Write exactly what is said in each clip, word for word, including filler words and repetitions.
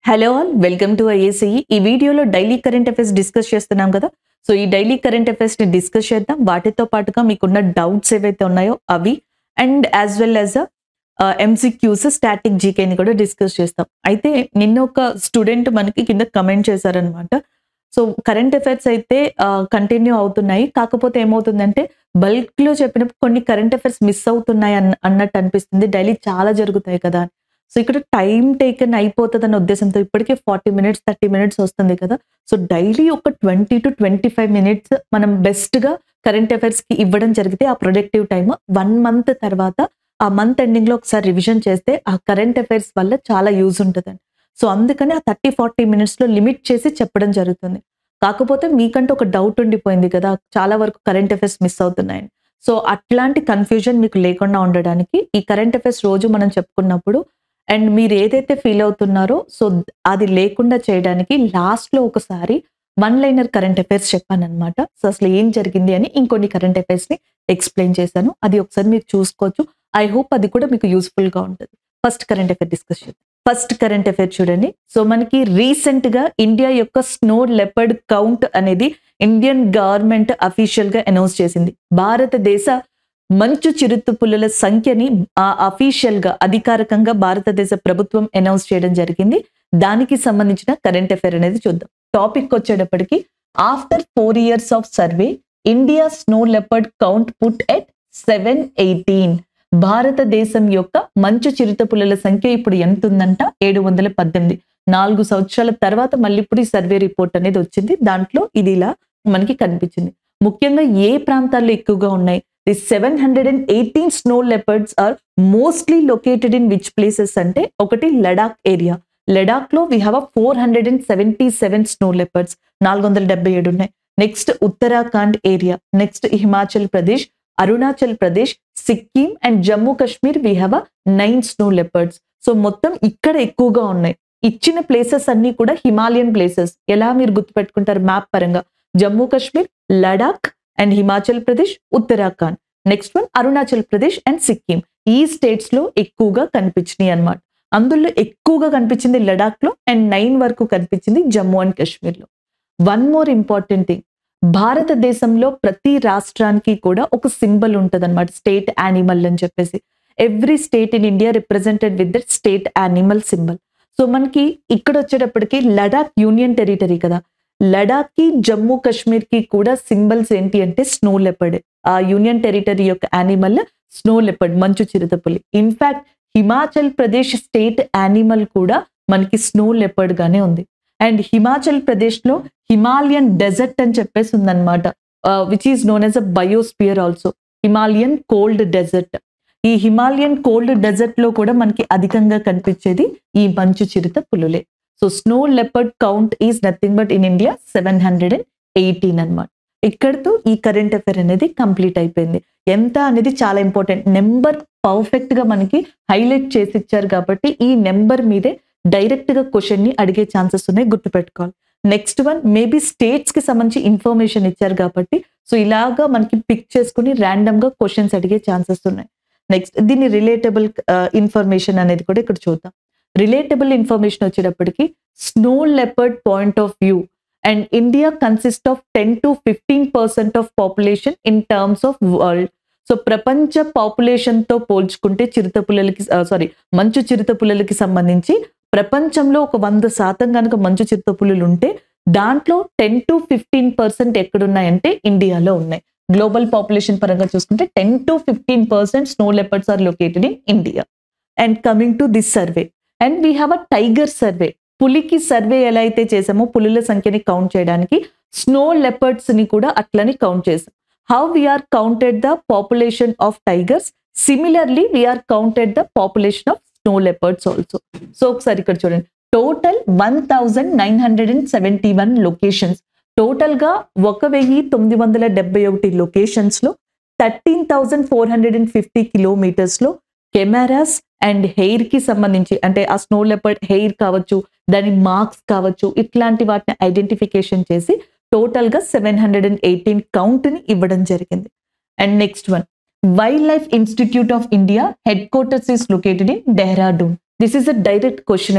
Hello all welcome to IAC. ఈ వీడియోలో daily current affairs discuss చేస్తున్నాం కదా. సో ఈ డైలీ కరెంట్ అఫైర్స్ ని డిస్కస్ చేద్దాం. వాటితో పాటుగా మీకున్న డౌట్స్ ఏవైతే ఉన్నాయో అవి and as well as MCQs static జీకేని కూడా డిస్కస్ చేస్తాం. అయితే నిన్న ఒక స్టూడెంట్ మనకి కింద కమెంట్ చేశారనమాట. సో కరెంట్ అఫైర్స్ అయితే కంటిన్యూ అవుతున్నాయి, కాకపోతే ఏమవుతుందంటే బల్క్ లో చెప్పినప్పుడు కొన్ని కరెంట్ అఫైర్స్ మిస్ అవుతున్నాయి అన్న అన్నట్టు అనిపిస్తుంది. డైలీ చాలా జరుగుతాయి కదా. సో ఇక్కడ టైం టేకన్ అయిపోతుంది అన్న ఉద్దేశంతో ఇప్పటికే ఫార్టీ మినిట్స్ థర్టీ మినిట్స్ వస్తుంది కదా. సో డైలీ ఒక twenty to twenty five minutes మనం బెస్ట్ గా కరెంట్ అఫైర్స్ కి ఇవ్వడం జరిగితే ఆ ప్రొడక్టివ్ టైమ్ వన్ మంత్ తర్వాత ఆ మంత్ ఎండింగ్ లో ఒకసారి రివిజన్ చేస్తే ఆ కరెంట్ అఫైర్స్ వల్ల చాలా యూజ్ ఉంటుందండి. సో అందుకని ఆ థర్టీ ఫార్టీ మినిట్స్ లో లిమిట్ చేసి చెప్పడం జరుగుతుంది. కాకపోతే మీకంటే ఒక డౌట్ ఉండిపోయింది కదా, చాలా వరకు కరెంట్ అఫైర్స్ మిస్ అవుతున్నాయని. సో అట్లాంటి కన్ఫ్యూజన్ మీకు లేకుండా ఉండడానికి ఈ కరెంట్ అఫైర్స్ రోజు మనం చెప్పుకున్నప్పుడు అండ్ మీరు ఏదైతే ఫీల్ అవుతున్నారో సో అది లేకుండా చేయడానికి లాస్ట్ లో ఒకసారి వన్ లైనర్ కరెంట్ అఫైర్స్ చెప్పాను అనమాట. సో అసలు ఏం జరిగింది అని ఇంకొన్ని కరెంట్ అఫైర్స్ ని ఎక్స్ప్లెయిన్ చేశాను. అది ఒకసారి మీరు చూసుకోవచ్చు. ఐ హోప్ అది కూడా మీకు యూస్ఫుల్ గా ఉంటుంది. ఫస్ట్ కరెంట్ అఫైర్ డిస్కస్ చేద్దాం. ఫస్ట్ కరెంట్ అఫైర్ చూడండి. సో మనకి రీసెంట్ గా ఇండియా యొక్క స్నో లెపర్డ్ కౌంట్ అనేది ఇండియన్ గవర్నమెంట్ అఫీషియల్ గా అనౌన్స్ చేసింది. భారతదేశ మంచు చిరుత పులుల సంఖ్యని అఫీషియల్ గా అధికారికంగా భారతదేశ ప్రభుత్వం అనౌన్స్ చేయడం జరిగింది. దానికి సంబంధించిన కరెంట్ అఫైర్ అనేది చూద్దాం. టాపిక్ వచ్చేటప్పటికి after four years of survey India snow leopard count put at seven eighteen. భారతదేశం యొక్క మంచు చిరుత పులుల సంఖ్య ఇప్పుడు ఎంత ఉందంట? ఏడు వందల పద్దెనిమిది. నాలుగు సంవత్సరాల తర్వాత మళ్ళీ ఇప్పుడు ఈ సర్వే రిపోర్ట్ అనేది వచ్చింది. దాంట్లో ఇది ఇలా మనకి కనిపించింది. ముఖ్యంగా ఏ ప్రాంతాల్లో ఎక్కువగా ఉన్నాయి? The seven hundred and eighteen snow leopards are mostly located in which places అంటే ఒకటి లడాక్ ఏరియా. లడాక్ లో we have a four hundred and seventy seven snow leopards, నాలుగు వందల డెబ్బై ఏడు ఉన్నాయి. Next Uttarakhand area, next Himachal Pradesh, Arunachal Pradesh, Sikkim and Jammu Kashmir we have a nine snow leopards. So మొత్తం ఇక్కడ ఎక్కువగా ఉన్నాయి. ఇచ్చిన ప్లేసెస్ అన్ని కూడా హిమాలయన్ ప్లేసెస్. ఎలా మీరు గుర్తుపెట్టుకుంటారు మ్యాప్ పరంగా? Jammu Kashmir, Ladakh and Himachal Pradesh, Uttarakhand. Next one Arunachal Pradesh and Sikkim. ఈ స్టేట్స్ లో ఎక్కువగా కనిపించినాయి అన్నమాట. అందులో ఎక్కువగా కనిపించింది లడాక్ లో అండ్ నైన్ వరకు కనిపించింది జమ్మూ అండ్ కాశ్మీర్ లో. వన్ మోర్ ఇంపార్టెంట్ థింగ్, భారతదేశంలో ప్రతి రాష్ట్రానికి కూడా ఒక సింబల్ ఉంటుంది అనమాట, స్టేట్ యానిమల్ అని చెప్పేసి. Every state in India represented with that state animal symbol. So మనకి ఇక్కడ వచ్చేటప్పటికి లడాక్ యూనియన్ టెరిటరీ కదా, లడాక్ కి జమ్మూ కాశ్మీర్ కి కూడా సింబల్స్ ఏంటి అంటే స్నో లెపర్డ్. ఆ యూనియన్ టెరిటరీ యొక్క యానిమల్ స్నో లెపర్డ్, మంచు చిరుతపులి. In fact Himachal Pradesh state animal కూడా మనకి స్నో లెపర్డ్ గానే ఉంది. అండ్ హిమాచల్ ప్రదేశ్ లో హిమాలయన్ డెజర్ట్ అని చెప్పేసి ఉందన్నమాట, which is known as a biosphere also. Himalayan cold desert. ఈ హిమాలయన్ కోల్డ్ డెజర్ట్ లో కూడా మనకి అధికంగా కనిపించేది ఈ మంచు చిరుత పులులే. So snow leopard count is nothing but in India seven hundred and eighteen అనమాట. ఇక్కడతో ఈ కరెంట్ అఫైర్ అనేది కంప్లీట్ అయిపోయింది. ఎంత అనేది చాలా ఇంపార్టెంట్. నెంబర్ పర్ఫెక్ట్ గా మనకి హైలైట్ చేసి ఇచ్చారు కాబట్టి ఈ నెంబర్ మీదే డైరెక్ట్ గా క్వశ్చన్ ని అడిగే ఛాన్సెస్ ఉన్నాయి, గుర్తుపెట్టుకోవాలి. నెక్స్ట్ వన్ మేబీ స్టేట్స్ కి సంబంధించి ఇన్ఫర్మేషన్ ఇచ్చారు కాబట్టి సో ఇలాగా మనకి పిక్ చేసుకుని ర్యాండమ్ గా క్వశ్చన్స్ అడిగే ఛాన్సెస్ ఉన్నాయి. నెక్స్ట్ దీన్ని రిలేటబుల్ ఇన్ఫర్మేషన్ అనేది కూడా ఇక్కడ చూద్దాం. రిలేటబుల్ ఇన్ఫర్మేషన్ వచ్చేటప్పటికి snow leopard point of view and India consist of ten to fifteen percent of population in terms of world. So ప్రపంచ పాపులేషన్ తో పోల్చుకుంటే చిరుత పుల్లలకి సారీ మంచు చిరుత పుల్లలకి సంబంధించి ప్రపంచంలో ఒక వంద శాతం కనుక మంచు చిరుత పులులు ఉంటే దాంట్లో టెన్ టు ఫిఫ్టీన్ పర్సెంట్ ఎక్కడున్నాయంటే ఇండియాలో ఉన్నాయి. గ్లోబల్ పాపులేషన్ పరంగా చూసుకుంటే ten to fifteen percent snow leopards are located in India. And coming to this survey and we have a tiger survey. పులికి సర్వే ఎలా అయితే చేసామో పులుల సంఖ్యని కౌంట్ చేయడానికి స్నో లెపర్డ్స్ ని కూడా అట్లని కౌంట్ చేసాం. How we are counted the population of tigers, similarly we are counted the population of snow leopards also. So ఒకసారి ఇక్కడ చూడండి, total one thousand nine hundred and seventy one locations. Total గా ఒక వెయ్యి తొమ్మిది వందల డెబ్బై ఒకటి లొకేషన్స్ లో thirteen thousand four hundred and fifty kilometres లో కెమెరాస్ అండ్ హెయిర్ కి సంబంధించి అంటే ఆ స్నో లెపర్డ్ హెయిర్ కావచ్చు, దాని మార్క్స్ కావచ్చు, ఇట్లాంటి వాటిని ఐడెంటిఫికేషన్ చేసి టోటల్ గా seven hundred and eighteen count ని ఇవ్వడం జరిగింది. And next one, wild life institute of India headquarters is located in Dehradun. This is a direct question అండి.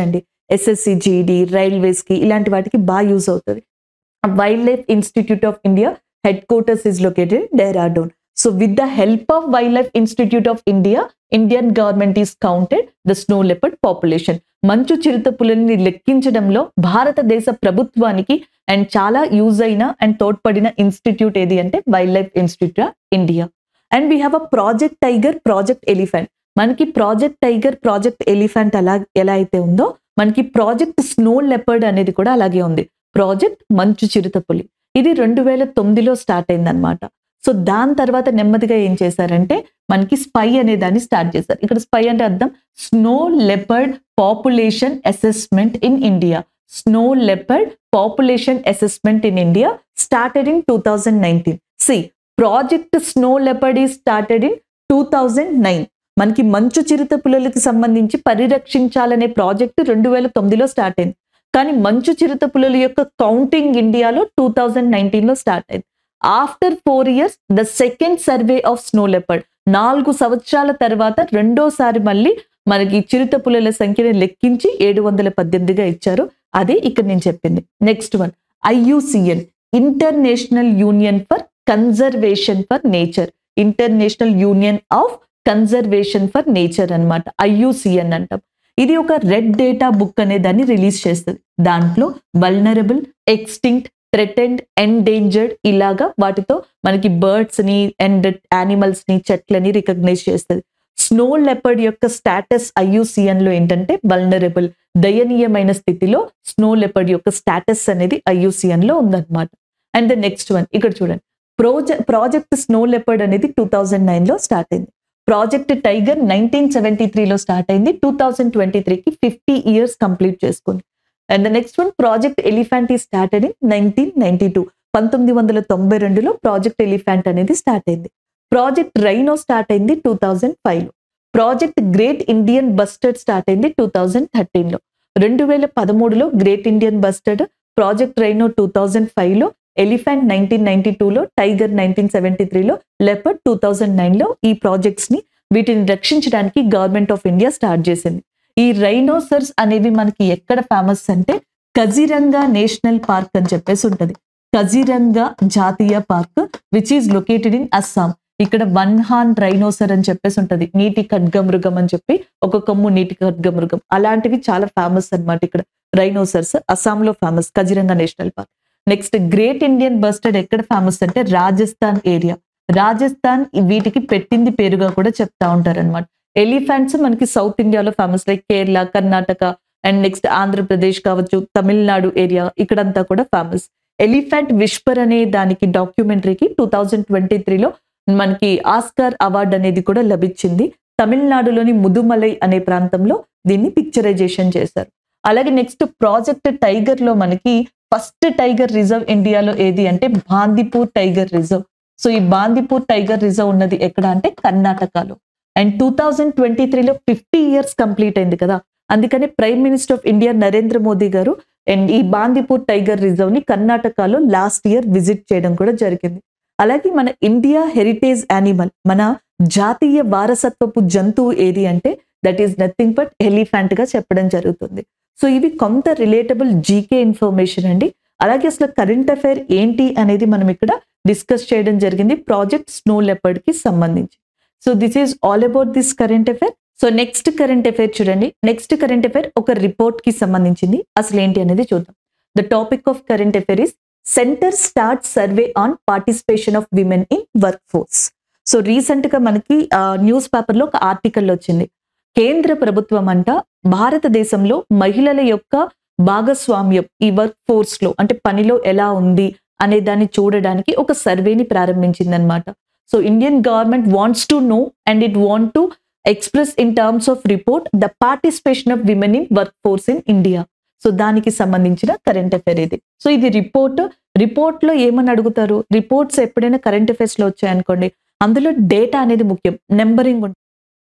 ఎస్ఎస్సి జీడీ రైల్వేస్ కి ఇలాంటి వాటికి బాగా యూజ్ అవుతుంది. Wild life institute of India headquarters is located Dehradun. So with the help of wild life institute of India, Indian government is counted the snow leopard population. మంచు చిరుత పులుల్ని లెక్కించడంలో భారతదేశ ప్రభుత్వానికి and చాలా యూజ్ అయిన అండ్ తోడ్పడిన ఇన్స్టిట్యూట్ ఏది అంటే wild life institute of India. And we have a project tiger, project elephant. మనకి project tiger, project elephant అలా ఎలా అయితే ఉందో మనకి ప్రాజెక్ట్ స్నో లెపర్డ్ అనేది కూడా అలాగే ఉంది. ప్రాజెక్ట్ మంచు చిరుత పులి ఇది రెండు వేల తొమ్మిదిలో స్టార్ట్ అయింది అనమాట. సో దాని తర్వాత నెమ్మదిగా ఏం చేశారంటే మనకి స్పై అనే దాన్ని స్టార్ట్ చేశారు. ఇక్కడ స్పై అంటే అర్థం snow leopard population assessment in India. Snow leopard population assessment in India started in two thousand nineteen. సి ప్రాజెక్ట్ స్నో లెపర్డ్ ఈ started in two thousand nine. మనకి మంచు చిరుత పులులకి సంబంధించి పరిరక్షించాలనే ప్రాజెక్టు రెండు వేల తొమ్మిదిలో స్టార్ట్ అయింది. కానీ మంచు చిరుత పులుల యొక్క కౌంటింగ్ ఇండియాలో టూ థౌజండ్ నైన్టీన్ లో స్టార్ట్ అయింది. After four years the second survey of snow leopard. నాలుగు సంవత్సరాల తర్వాత రెండోసారి మళ్ళీ మనకి చిరుత పులుల సంఖ్యను లెక్కించి ఏడు వందల పద్దెనిమిదిగా ఇచ్చారు. అదే ఇక్కడ నేను చెప్పింది. Next one IUCN, international union for conservation for nature. International union of conservation for nature అన్నమాట, ఐయుసిఎన్ అంటాం. ఇది ఒక రెడ్ డేటా బుక్ అనే దాన్ని రిలీజ్ చేస్తుంది. దాంట్లో వల్నరబుల్, ఎక్స్టింక్ట్, థ్రెటెండ్, ఎండేంజర్డ్ ఇలాగా వాటితో మనకి బర్డ్స్ ని అండ్ యానిమల్స్ ని చెట్లని రికగ్నైజ్ చేస్తుంది. స్నో లెపర్డ్ యొక్క స్టాటస్ ఐయుసిఎన్ లో ఏంటంటే వల్నరబుల్, దయనీయమైన స్థితిలో స్నో లెపర్డ్ యొక్క స్టాటస్ అనేది ఐయుసిఎన్ లో ఉందన్నమాట. అండ్ ద నెక్స్ట్ వన్ ఇక్కడ చూడండి, ప్రాజెక్ట్ ప్రాజెక్ట్ స్నో లెపర్డ్ అనేది టూ థౌజండ్ నైన్ లో స్టార్ట్ అయింది. ప్రాజెక్ట్ టైగర్ నైన్టీన్ సెవెంటీ త్రీలో స్టార్ట్ అయింది. టూ థౌజండ్ ట్వంటీ త్రీకి ఫిఫ్టీ ఇయర్స్ కంప్లీట్ చేసుకుంది. And the next one project elephant ఈ started in nineteen ninety two. పంతొమ్మిది వందల తొంభై రెండులో ప్రాజెక్ట్ ఎలిఫెంట్ అనేది స్టార్ట్ అయింది. ప్రాజెక్ట్ రైనో స్టార్ట్ అయింది టూ థౌజండ్ ఫైవ్ లో. Project great Indian bustard start అయింది టూ థౌజండ్ థర్టీన్ లో. రెండు వేల పదమూడులో great Indian bustard, project rhino two thousand five లో, ఎలిఫెంట్ నైన్టీన్ నైన్టీ టూలో, టైగర్ నైన్టీన్ సెవెంటీ త్రీలో, లెపర్డ్ టూ థౌజండ్ నైన్లో ఈ ప్రాజెక్ట్స్ ని వీటిని రక్షించడానికి గవర్నమెంట్ ఆఫ్ ఇండియా స్టార్ట్ చేసింది. ఈ రైనోసర్స్ అనేవి మనకి ఎక్కడ ఫేమస్ అంటే కజిరంగా నేషనల్ పార్క్ అని చెప్పేసి ఉంటది. కజిరంగా జాతీయ park which is located in Assam. ఇక్కడ వన్ హార్న్ రైనోసర్ అని చెప్పేసి ఉంటది. నీటి ఖడ్గమృగం అని చెప్పి ఒక కొమ్ము నీటి ఖడ్గమృగం అలాంటివి చాలా ఫేమస్ అన్నమాట. ఇక్కడ రైనోసర్స్ అస్సాంలో famous Kaziranga national park. Next great Indian bustard ఎక్కడ ఫేమస్ అంటే రాజస్థాన్ ఏరియా. రాజస్థాన్ వీటికి పెట్టింది పేరుగా కూడా చెప్తా ఉంటారు అనమాట. ఎలిఫెంట్స్ మనకి సౌత్ ఇండియాలో famous like Kerala, Karnataka and next Andhra Pradesh కావచ్చు, తమిళనాడు ఏరియా ఇక్కడంతా కూడా ఫేమస్. ఎలిఫెంట్ విస్పర్ అనే దానికి డాక్యుమెంటరీకి టూ థౌజండ్ ట్వంటీ త్రీలో మనకి ఆస్కార్ అవార్డు అనేది కూడా లభించింది. తమిళనాడులోని ముదుమలై అనే ప్రాంతంలో దీన్ని పిక్చరైజేషన్ చేశారు. అలాగే నెక్స్ట్ ప్రాజెక్ట్ టైగర్ లో మనకి ఫస్ట్ టైగర్ రిజర్వ్ ఇండియాలో ఏది అంటే బాందీపూర్ టైగర్ రిజర్వ్. సో ఈ బాందీపూర్ టైగర్ రిజర్వ్ ఉన్నది ఎక్కడ అంటే కర్ణాటకలో. అండ్ టూ థౌజండ్ ట్వంటీ త్రీలో ఫిఫ్టీ ఇయర్స్ కంప్లీట్ అయింది కదా, అందుకని prime minister of India Narendra Modi garu and ఈ బాందీపూర్ టైగర్ రిజర్వ్ ని కర్ణాటకలో లాస్ట్ ఇయర్ విజిట్ చేయడం కూడా జరిగింది. అలాగే మన ఇండియా హెరిటేజ్ యానిమల్, మన జాతీయ వారసత్వపు జంతువు ఏది అంటే that is nothing but elephant గా చెప్పడం జరుగుతుంది. సో ఇవి కొంత రిలేటబుల్ జీకే ఇన్ఫర్మేషన్ అండి. అలాగే అసలు కరెంట్ అఫైర్ ఏంటి అనేది మనం ఇక్కడ డిస్కస్ చేయడం జరిగింది ప్రాజెక్ట్ స్నో లెపర్డ్ కి సంబంధించి. So this is all about this current affair. So next current affair చూడండి. నెక్స్ట్ కరెంట్ అఫైర్ ఒక రిపోర్ట్ కి సంబంధించింది. అసలు ఏంటి అనేది చూద్దాం. The topic of current affair is centre start survey on participation of women in work force. So recent గా మనకి న్యూస్ పేపర్ లో ఒక ఆర్టికల్ వచ్చింది. కేంద్ర ప్రభుత్వం అంట భారతదేశంలో మహిళల యొక్క భాగస్వామ్యం ఈ వర్క్ ఫోర్స్ లో అంటే పనిలో ఎలా ఉంది అనే దాన్ని చూడడానికి ఒక సర్వేని ప్రారంభించింది అనమాట. So Indian government wants to know and it want to express in terms of report the participation of women in work force in India. So దానికి సంబంధించిన కరెంట్ అఫైర్ ఇది. సో ఇది రిపోర్ట్. రిపోర్ట్ లో ఏమని అడుగుతారు, రిపోర్ట్స్ ఎప్పుడైనా current affairs లో వచ్చాయనుకోండి అందులో డేటా అనేది ముఖ్యం, నెంబరింగ్ ఉంటుంది,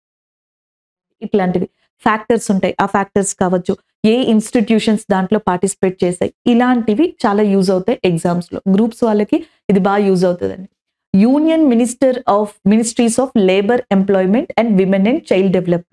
ఇట్లాంటివి ఫ్యాక్టర్స్ ఉంటాయి. ఆ ఫ్యాక్టర్స్ కావచ్చు, ఏ ఇన్స్టిట్యూషన్స్ దాంట్లో పార్టిసిపేట్ చేశాయి, ఇలాంటివి చాలా యూజ్ అవుతాయి ఎగ్జామ్స్ లో. గ్రూప్స్ వాళ్ళకి ఇది బాగా యూజ్ అవుతుందండి. Union minister of ministries of labour, employment and women and child development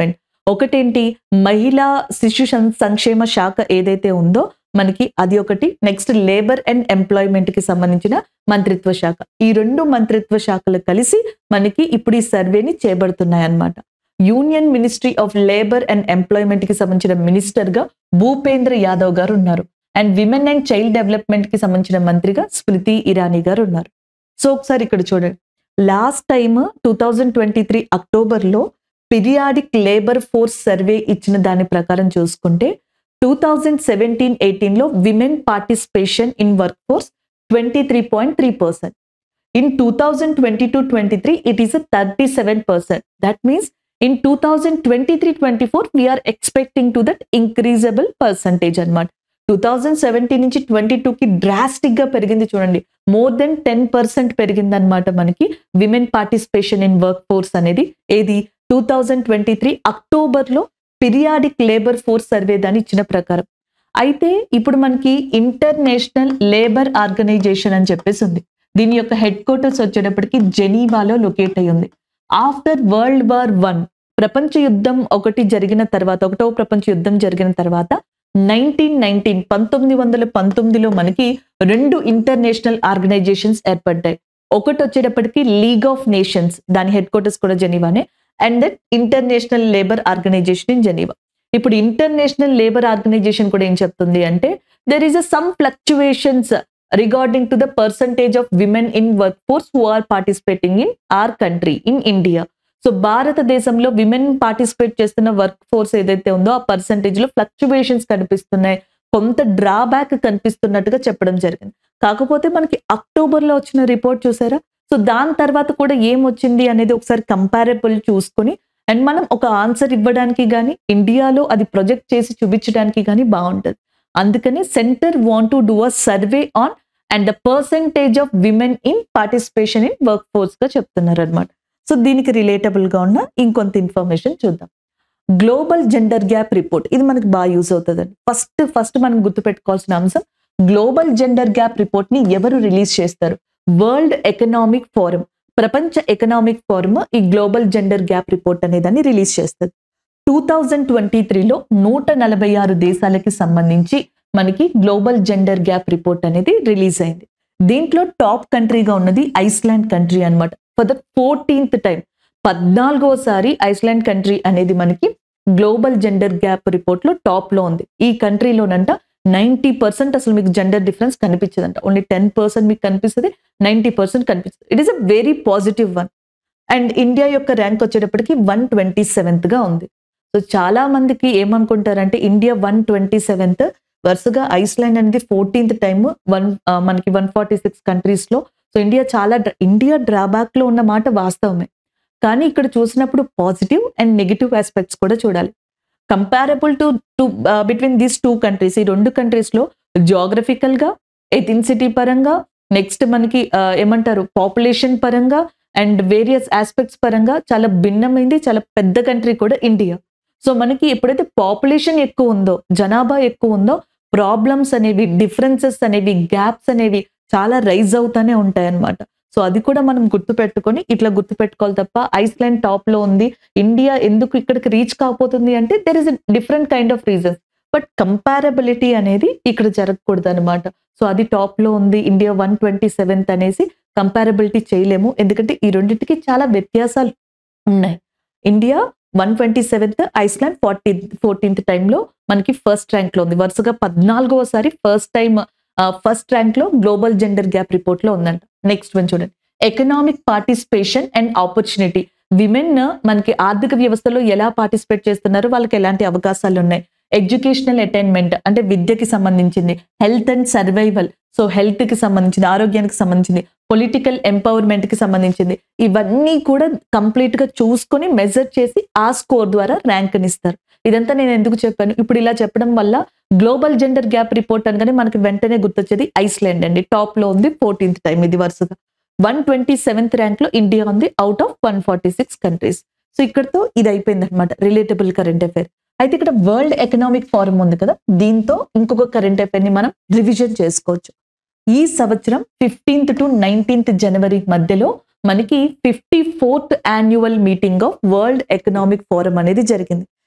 ఒకటేంటి, మహిళా శిశు సం- సంక్షేమ శాఖ ఏదైతే ఉందో మనకి అది ఒకటి. నెక్స్ట్ లేబర్ అండ్ ఎంప్లాయ్మెంట్ కి సంబంధించిన మంత్రిత్వ శాఖ. ఈ రెండు మంత్రిత్వ శాఖలు కలిసి మనకి ఇప్పుడు ఈ సర్వేని చేపడుతున్నాయి అన్నమాట. Union ministry of labour and employment కి సంబంధించిన మినిస్టర్ గా భూపేంద్ర యాదవ్ గారు ఉన్నారు. And women and child development కి సంబంధించిన మంత్రిగా స్మృతి ఇరానీ గారు ఉన్నారు. సో ఒకసారి ఇక్కడ చూడండి, last time two thousand twenty three October లో పీరియాడిక్ లేబర్ ఫోర్స్ సర్వే ఇచ్చిన దాని ప్రకారం చూసుకుంటే టూ థౌజండ్ సెవెంటీన్ ఎయిటీన్ లో women participation in work force twenty three point three percent. In two thousand twenty two twenty three it is thirty seven percent. That means in two thousand twenty three twenty four we're expecting to that increasable percentage అనమాట. Two thousand seventeen నుంచి twenty two కి drastic గా పెరిగింది చూడండి, more than ten percent పెరిగింది అనమాట మనకి women participation in work force అనేది. ఏది two thousand twenty three October లో పీరియాడిక్ లేబర్ ఫోర్స్ సర్వే దాని ఇచ్చిన ప్రకారం. అయితే ఇప్పుడు మనకి ఇంటర్నేషనల్ లేబర్ ఆర్గనైజేషన్ అని చెప్పేసి ఉంది. దీని యొక్క హెడ్ క్వార్టర్స్ వచ్చేటప్పటికి జెనీవాలో లొకేట్ అయి ఉంది. ఆఫ్టర్ వరల్డ్ వార్ వన్ ప్రపంచ యుద్ధం ఒకటి జరిగిన తర్వాత, ఒకటో ప్రపంచ యుద్ధం జరిగిన తర్వాత నైన్టీన్ నైన్టీన్ పంతొమ్మిది వందల పంతొమ్మిదిలో మనకి రెండు ఇంటర్నేషనల్ ఆర్గనైజేషన్స్ ఏర్పడ్డాయి. ఒకటి వచ్చేటప్పటికి లీగ్ ఆఫ్ నేషన్స్, దాని హెడ్ క్వార్టర్స్ కూడా జెనీవానే, and then international labour organisation in Geneva. ఇప్పుడు ఇంటర్నేషనల్ లేబర్ ఆర్గనైజేషన్ కూడా ఏం చెప్తుంది అంటే there is a some fluctuations regarding to the percentage of women in work force who are participating in our country in India. So భారతదేశంలో women participate చేస్తున్న work force ఏదైతే ఉందో ఆ పర్సంటేజ్ లో ఫ్లక్చువేషన్స్ కనిపిస్తున్నాయి, కొంత డ్రాబ్యాక్ కనిపిస్తున్నట్టుగా చెప్పడం జరిగింది. కాకపోతే మనకి అక్టోబర్ లో వచ్చిన రిపోర్ట్ చూసారా, సో దాని తర్వాత కూడా ఏం వచ్చింది అనేది ఒకసారి కంపారబుల్ చూసుకొని అండ్ మనం ఒక ఆన్సర్ ఇవ్వడానికి కానీ ఇండియాలో అది ప్రొజెక్ట్ చేసి చూపించడానికి కానీ బాగుంటుంది. అందుకని centre want to do a survey on and the percentage of women in participation in work force గా చెప్తున్నారు అనమాట. సో దీనికి రిలేటబుల్ గా ఉన్న ఇంకొంత ఇన్ఫర్మేషన్ చూద్దాం. గ్లోబల్ జెండర్ గ్యాప్ రిపోర్ట్, ఇది మనకి బాగా యూజ్ అవుతుందండి. ఫస్ట్ ఫస్ట్ మనం గుర్తుపెట్టుకోవాల్సిన అంశం, గ్లోబల్ జెండర్ గ్యాప్ రిపోర్ట్ ని ఎవరు రిలీజ్ చేస్తారు? వరల్డ్ ఎకనామిక్ ఫోరం, ప్రపంచ ఎకనామిక్ ఫోరం ఈ గ్లోబల్ జెండర్ గ్యాప్ రిపోర్ట్ అనేదాన్ని రిలీజ్ చేస్తుంది. టూ థౌజండ్ ట్వంటీ త్రీలో నూట నలభై ఆరు దేశాలకి సంబంధించి మనకి గ్లోబల్ జెండర్ గ్యాప్ రిపోర్ట్ అనేది రిలీజ్ అయింది. దీంట్లో టాప్ కంట్రీగా ఉన్నది ఐస్లాండ్ కంట్రీ అనమాట. ఫర్ ద ఫోర్టీన్త్ టైం, పద్నాలుగోసారి ఐస్లాండ్ కంట్రీ అనేది మనకి గ్లోబల్ జెండర్ గ్యాప్ రిపోర్ట్ లో టాప్ లో ఉంది. ఈ కంట్రీలోనంట నైన్టీ పర్సెంట్ అసలు మీకు జెండర్ డిఫరెన్స్ కనిపించదంట, ఓన్లీ టెన్ పర్సెంట్ మీకు కనిపిస్తుంది, నైన్టీ పర్సెంట్ కనిపిస్తుంది. It is a very positive one. And India యొక్క ర్యాంక్ వచ్చేటప్పటికి వన్ ట్వంటీ సెవెంత్ గా ఉంది. సో చాలా మందికి ఏమనుకుంటారంటే ఇండియా వన్ ట్వంటీ సెవెంత్, వరుసగా ఐస్లాండ్ అనేది ఫోర్టీన్త్ టైమ్ వన్ మనకి వన్ ఫార్టీ సిక్స్ కంట్రీస్ లో. సో ఇండియా చాలా ఇండియా డ్రాబ్యాక్ లో ఉన్న మాట వాస్తవమే, కానీ ఇక్కడ చూసినప్పుడు పాజిటివ్ అండ్ నెగిటివ్ ఆస్పెక్ట్స్ కూడా చూడాలి. Comparable to to between these two countries, ఈ రెండు కంట్రీస్ లో జియోగ్రఫికల్ గా, ఎథెన్సిటీ పరంగా, నెక్స్ట్ మనకి ఏమంటారు పాపులేషన్ పరంగా అండ్ వేరియస్ ఆస్పెక్ట్స్ పరంగా చాలా భిన్నమైంది, చాలా పెద్ద కంట్రీ కూడా ఇండియా. సో మనకి ఎప్పుడైతే పాపులేషన్ ఎక్కువ ఉందో, జనాభా ఎక్కువ ఉందో, ప్రాబ్లమ్స్ అనేవి, డిఫరెన్సెస్ అనేవి, గ్యాప్స్ అనేవి చాలా రైజ్ అవుతానే ఉంటాయి అన్నమాట. సో అది కూడా మనం గుర్తుపెట్టుకొని ఇట్లా గుర్తుపెట్టుకోవాలి తప్ప ఐస్లాండ్ టాప్ లో ఉంది, ఇండియా ఎందుకు ఇక్కడికి రీచ్ కాకపోతుంది అంటే there is different kind of reasons. But comparability అనేది ఇక్కడ జరగకూడదు అనమాట. సో అది టాప్ లో ఉంది, ఇండియా వన్ ట్వంటీ సెవెంత్ అనేసి కంపారబిలిటీ చేయలేము, ఎందుకంటే ఈ రెండింటికి చాలా వ్యత్యాసాలు ఉన్నాయి. India one twenty seventh, Iceland forty fourteenth టైంలో మనకి ఫస్ట్ ర్యాంక్ లో ఉంది. వరుసగా పద్నాలుగోసారి ఫస్ట్ టైం ఫస్ట్ ర్యాంక్ లో గ్లోబల్ జెండర్ గ్యాప్ రిపోర్ట్ లో ఉందంట. నెక్స్ట్ వన్ చూడండి, economic participation and opportunity. Women మనకి ఆర్థిక వ్యవస్థలో ఎలా పార్టిసిపేట్ చేస్తున్నారు, వాళ్ళకి ఎలాంటి అవకాశాలు ఉన్నాయి. ఎడ్యుకేషనల్ అటైన్మెంట్ అంటే విద్యకి సంబంధించింది, health and survival, so health కి సంబంధించింది, ఆరోగ్యానికి సంబంధించింది, పొలిటికల్ ఎంపవర్మెంట్ కి సంబంధించింది, ఇవన్నీ కూడా కంప్లీట్ గా చూసుకొని మెజర్ చేసి ఆ స్కోర్ ద్వారా ర్యాంక్ ఇస్తారు. ఇదంతా నేను ఎందుకు చెప్పాను, ఇప్పుడు ఇలా చెప్పడం వల్ల గ్లోబల్ జెండర్ గ్యాప్ రిపోర్ట్ అనగానే మనకి వెంటనే గుర్తొచ్చేది ఐస్లాండ్ అండి. టాప్ లో ఉంది ఫోర్టీన్త్ టైం ఇది వరుసగా. వన్ ట్వంటీ సెవెంత్ ర్యాంక్ లో ఇండియా ఉంది out of one forty six countries. So ఇక్కడతో ఇది అయిపోయింది అనమాట రిలేటబుల్ కరెంట్ అఫైర్. అయితే ఇక్కడ వరల్డ్ ఎకనామిక్ ఫోరం ఉంది కదా, దీంతో ఇంకొక కరెంట్ అఫైర్ ని మనం రివిజన్ చేసుకోవచ్చు. ఈ సంవత్సరం ఫిఫ్టీన్త్ టు నైన్టీన్త్ జనవరి మధ్యలో మనకి fifty fourth annual meeting of world economic forum అనేది జరిగింది.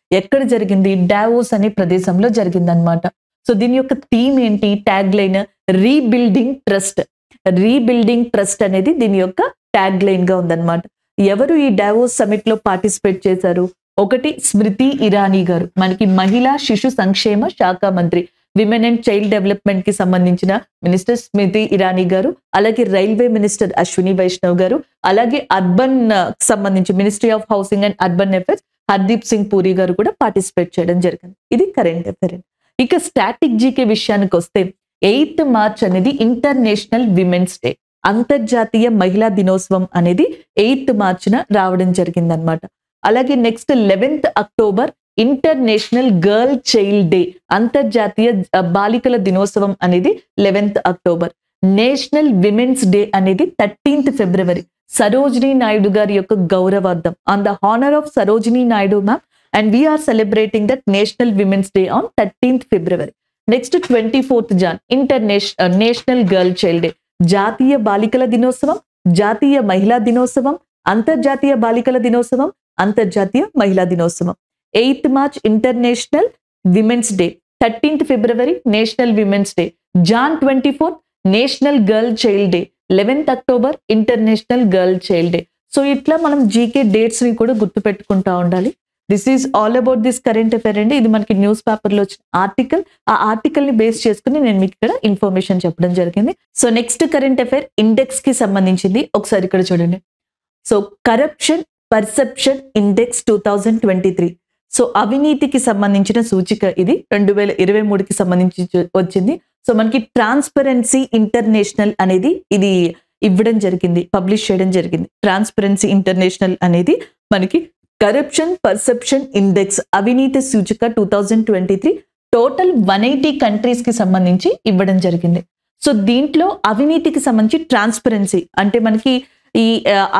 ఎక్కడ జరిగింది? డావోస్ అనే ప్రదేశంలో జరిగింది అనమాట. సో దీని యొక్క థీమ్ ఏంటి? Tag line rebuilding trust. Rebuilding trust అనేది దీని యొక్క ట్యాగ్ లైన్ గా ఉందన్నమాట. ఎవరు ఈ డావోస్ సమిట్ లో పార్టిసిపేట్ చేశారు? ఒకటి స్మృతి ఇరానీ గారు, మనకి మహిళా శిశు సంక్షేమ శాఖ మంత్రి, విమెన్ అండ్ చైల్డ్ డెవలప్మెంట్ కి సంబంధించిన మినిస్టర్ స్మృతి ఇరానీ గారు, అలాగే రైల్వే మినిస్టర్ అశ్విని వైష్ణవ్ గారు, అలాగే అర్బన్ సంబంధించి ministry of housing and urban affairs Hardeep Singh Puri garu కూడా పార్టిసిపేట్ చేయడం జరిగింది. ఇది కరెంట్ అఫైర్. ఇక స్టాటిక్ జీకే విషయానికి వస్తే ఎయిత్ మార్చ్ అనేది ఇంటర్నేషనల్ విమెన్స్ డే, అంతర్జాతీయ మహిళా దినోత్సవం అనేది ఎయిత్ మార్చిన రావడం జరిగింది అనమాట. అలాగే next eleventh October international girl child day, అంతర్జాతీయ బాలికల దినోత్సవం అనేది eleventh October. National women's day అనేది థర్టీన్త్ ఫిబ్రవరి, సరోజినీ నాయుడు గారి యొక్క గౌరవార్థం, on the honour of Sarojini Naidu ma'am, and we're celebrating that national women's day on thirteenth February. Next twenty fourth Jan international national girl child day, జాతీయ బాలికల దినోత్సవం, జాతీయ మహిళా దినోత్సవం, అంతర్జాతీయ బాలికల దినోత్సవం, అంతర్జాతీయ మహిళా దినోత్సవం. Eighth March international women's day, thirteenth February national women's day, Jan twenty fourth national girl child day, eleventh October international girl child day. So ఇట్లా మనం జీకే డేట్స్ ని కూడా గుర్తు పెట్టుకుంటా ఉండాలి. This is all about this current affair అండి. ఇది మనకి న్యూస్ పేపర్ లో వచ్చిన ఆర్టికల్. ఆ ఆర్టికల్ ని బేస్ చేసుకుని నేను మీకు ఇక్కడ ఇన్ఫర్మేషన్ చెప్పడం జరిగింది. So next current affair index కి సంబంధించింది. ఒకసారి ఇక్కడ చూడండి. So corruption perception index two thousand twenty three. So అవినీతికి సంబంధించిన సూచిక ఇది రెండు వేల ఇరవై మూడుకి సంబంధించి వచ్చింది. సో మనకి ట్రాన్స్పరెన్సీ ఇంటర్నేషనల్ అనేది ఇది ఇవ్వడం జరిగింది, పబ్లిష్ చేయడం జరిగింది. ట్రాన్స్పరెన్సీ ఇంటర్నేషనల్ అనేది మనకి కరప్షన్ పర్సెప్షన్ ఇండెక్స్ అవినీతి సూచిక two thousand twenty three total one eighty countries కి సంబంధించి ఇవ్వడం జరిగింది. సో దీంట్లో అవినీతికి సంబంధించి ట్రాన్స్పరెన్సీ అంటే మనకి ఈ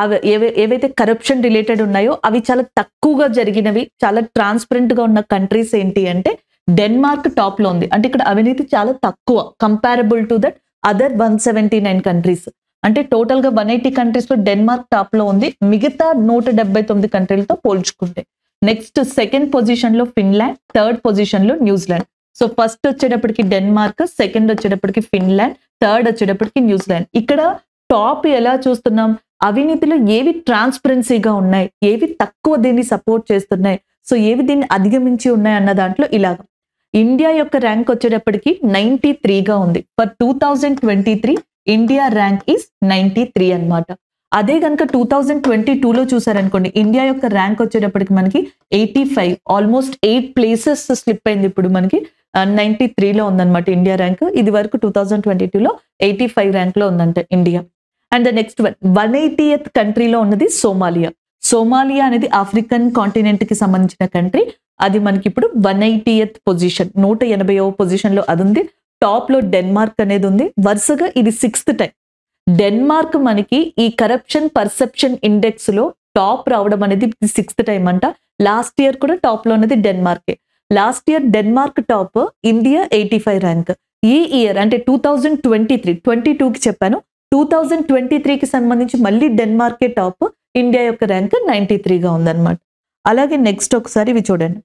ఏవైతే కరప్షన్ రిలేటెడ్ ఉన్నాయో అవి చాలా తక్కువగా జరిగినవి, చాలా ట్రాన్స్పరెంట్ గా ఉన్న కంట్రీస్ ఏంటి అంటే డెన్మార్క్ టాప్ లో ఉంది. అంటే ఇక్కడ అవినీతి చాలా తక్కువ comparable to that other one seventy nine countries. అంటే టోటల్ గా వన్ ఎయిటీ కంట్రీస్ లో డెన్మార్క్ టాప్ లో ఉంది, మిగతా నూట డెబ్బై తొమ్మిది కంట్రీలతో పోల్చుకుంటే. నెక్స్ట్ సెకండ్ పొజిషన్ లో ఫిన్లాండ్, థర్డ్ పొజిషన్ లో న్యూజిలాండ్. సో ఫస్ట్ వచ్చేటప్పటికి డెన్మార్క్, సెకండ్ వచ్చేటప్పటికి ఫిన్లాండ్, థర్డ్ వచ్చేటప్పటికి న్యూజిలాండ్. ఇక్కడ టాప్ ఎలా చూస్తున్నాం, అవినీతిలో ఏవి ట్రాన్స్పరెన్సీగా ఉన్నాయి, ఏవి తక్కువ దీన్ని సపోర్ట్ చేస్తున్నాయి, సో ఏవి దీన్ని అధిగమించి ఉన్నాయి అన్న దాంట్లో ఇలాగ ఇండియా యొక్క ర్యాంక్ వచ్చేటప్పటికి నైన్టీ త్రీగా ఉంది. For two thousand twenty three India rank is ninety three అనమాట. అదే కనుక టూ థౌజండ్ ట్వంటీ టూలో చూసారనుకోండి, ఇండియా యొక్క ర్యాంక్ వచ్చేటప్పటికి మనకి eighty five, almost eight places slip అయింది. ఇప్పుడు మనకి నైన్టీ త్రీలో ఉందన్నమాట ఇండియా ర్యాంక్. ఇది వరకు టూ థౌజండ్ ట్వంటీ టూలో ఎయిటీ ఫైవ్ ర్యాంక్ లో ఉందంట India. And the next one one eightieth కంట్రీలో ఉన్నది సోమాలియా. సోమాలియా అనేది ఆఫ్రికన్ కాంటినెంట్ కి సంబంధించిన కంట్రీ. అది మనకి ఇప్పుడు వన్ ఎయిటీయత్ పొజిషన్, నూట ఎనభైవ పొజిషన్ లో అది ఉంది. టాప్ లో డెన్మార్క్ అనేది ఉంది. వరుసగా ఇది సిక్స్త్ టైం డెన్మార్క్ మనకి ఈ కరప్షన్ పర్సెప్షన్ ఇండెక్స్ లో టాప్ రావడం అనేది సిక్స్త్ టైం అంట. లాస్ట్ ఇయర్ కూడా టాప్ లో ఉన్నది డెన్మార్కే. Last year Denmark top, India eighty five rank. ఈ ఇయర్ అంటే two thousand twenty three twenty two కి చెప్పాను, టూ థౌజండ్ ట్వంటీ త్రీకి సంబంధించి మళ్ళీ డెన్మార్కే టాప్, ఇండియా యొక్క ర్యాంక్ నైన్టీ త్రీగా ఉందన్నమాట. అలాగే నెక్స్ట్ ఒకసారి ఇవి చూడండి.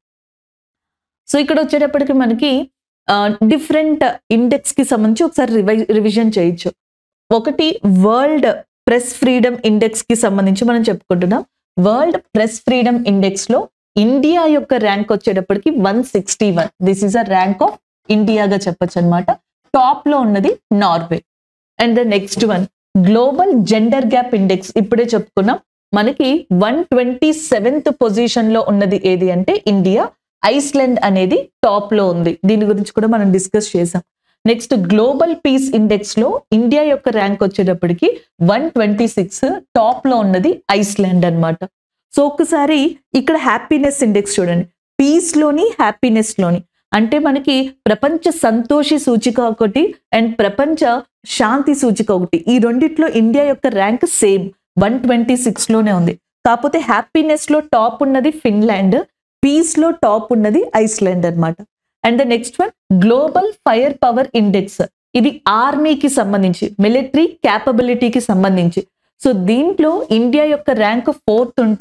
సో ఇక్కడ వచ్చేటప్పటికి మనకి డిఫరెంట్ ఇండెక్స్ కి సంబంధించి ఒకసారి రివై రివిజన్ చేయొచ్చు. ఒకటి వరల్డ్ ప్రెస్ ఫ్రీడమ్ ఇండెక్స్ కి సంబంధించి మనం చెప్పుకుంటున్నాం. వరల్డ్ ప్రెస్ ఫ్రీడమ్ ఇండెక్స్ లో ఇండియా యొక్క ర్యాంక్ వచ్చేటప్పటికి one sixty one. This is a rank of ఇండియాగా చెప్పొచ్చు అనమాట. టాప్ లో ఉన్నది Norway. And the next one global gender gap index, ఇప్పుడే చెప్పుకున్నాం. మనకి వన్ ట్వంటీ సెవెంత్ పొజిషన్ లో ఉన్నది ఏది అంటే ఇండియా. ఐస్లాండ్ అనేది టాప్ లో ఉంది. దీని గురించి కూడా మనం డిస్కస్ చేసాం. నెక్స్ట్ గ్లోబల్ పీస్ ఇండెక్స్ లో ఇండియా యొక్క ర్యాంక్ వచ్చేటప్పటికి వన్ ట్వంటీ సిక్స్, టాప్ లో ఉన్నది ఐస్లాండ్ అన్నమాట. సో ఒకసారి ఇక్కడ హ్యాపీనెస్ ఇండెక్స్ చూడండి. పీస్ లోని హ్యాపీనెస్ లోని అంటే మనకి ప్రపంచ సంతోషి సూచిక ఒకటి అండ్ ప్రపంచ శాంతి సూచిక ఒకటి. ఈ రెండిట్లో ఇండియా యొక్క rank same one twenty six లోనే ఉంది. కాకపోతే హ్యాపీనెస్ లో టాప్ ఉన్నది ఫిన్లాండ్, పీస్ లో టాప్ ఉన్నది ఐస్లాండ్ అన్నమాట. And the next one global fire power index. ఇది ఆర్మీకి సంబంధించి, మిలిటరీ క్యాపబిలిటీకి సంబంధించి. సో దీంట్లో ఇండియా యొక్క ర్యాంక్ ఫోర్త్ ఉంటే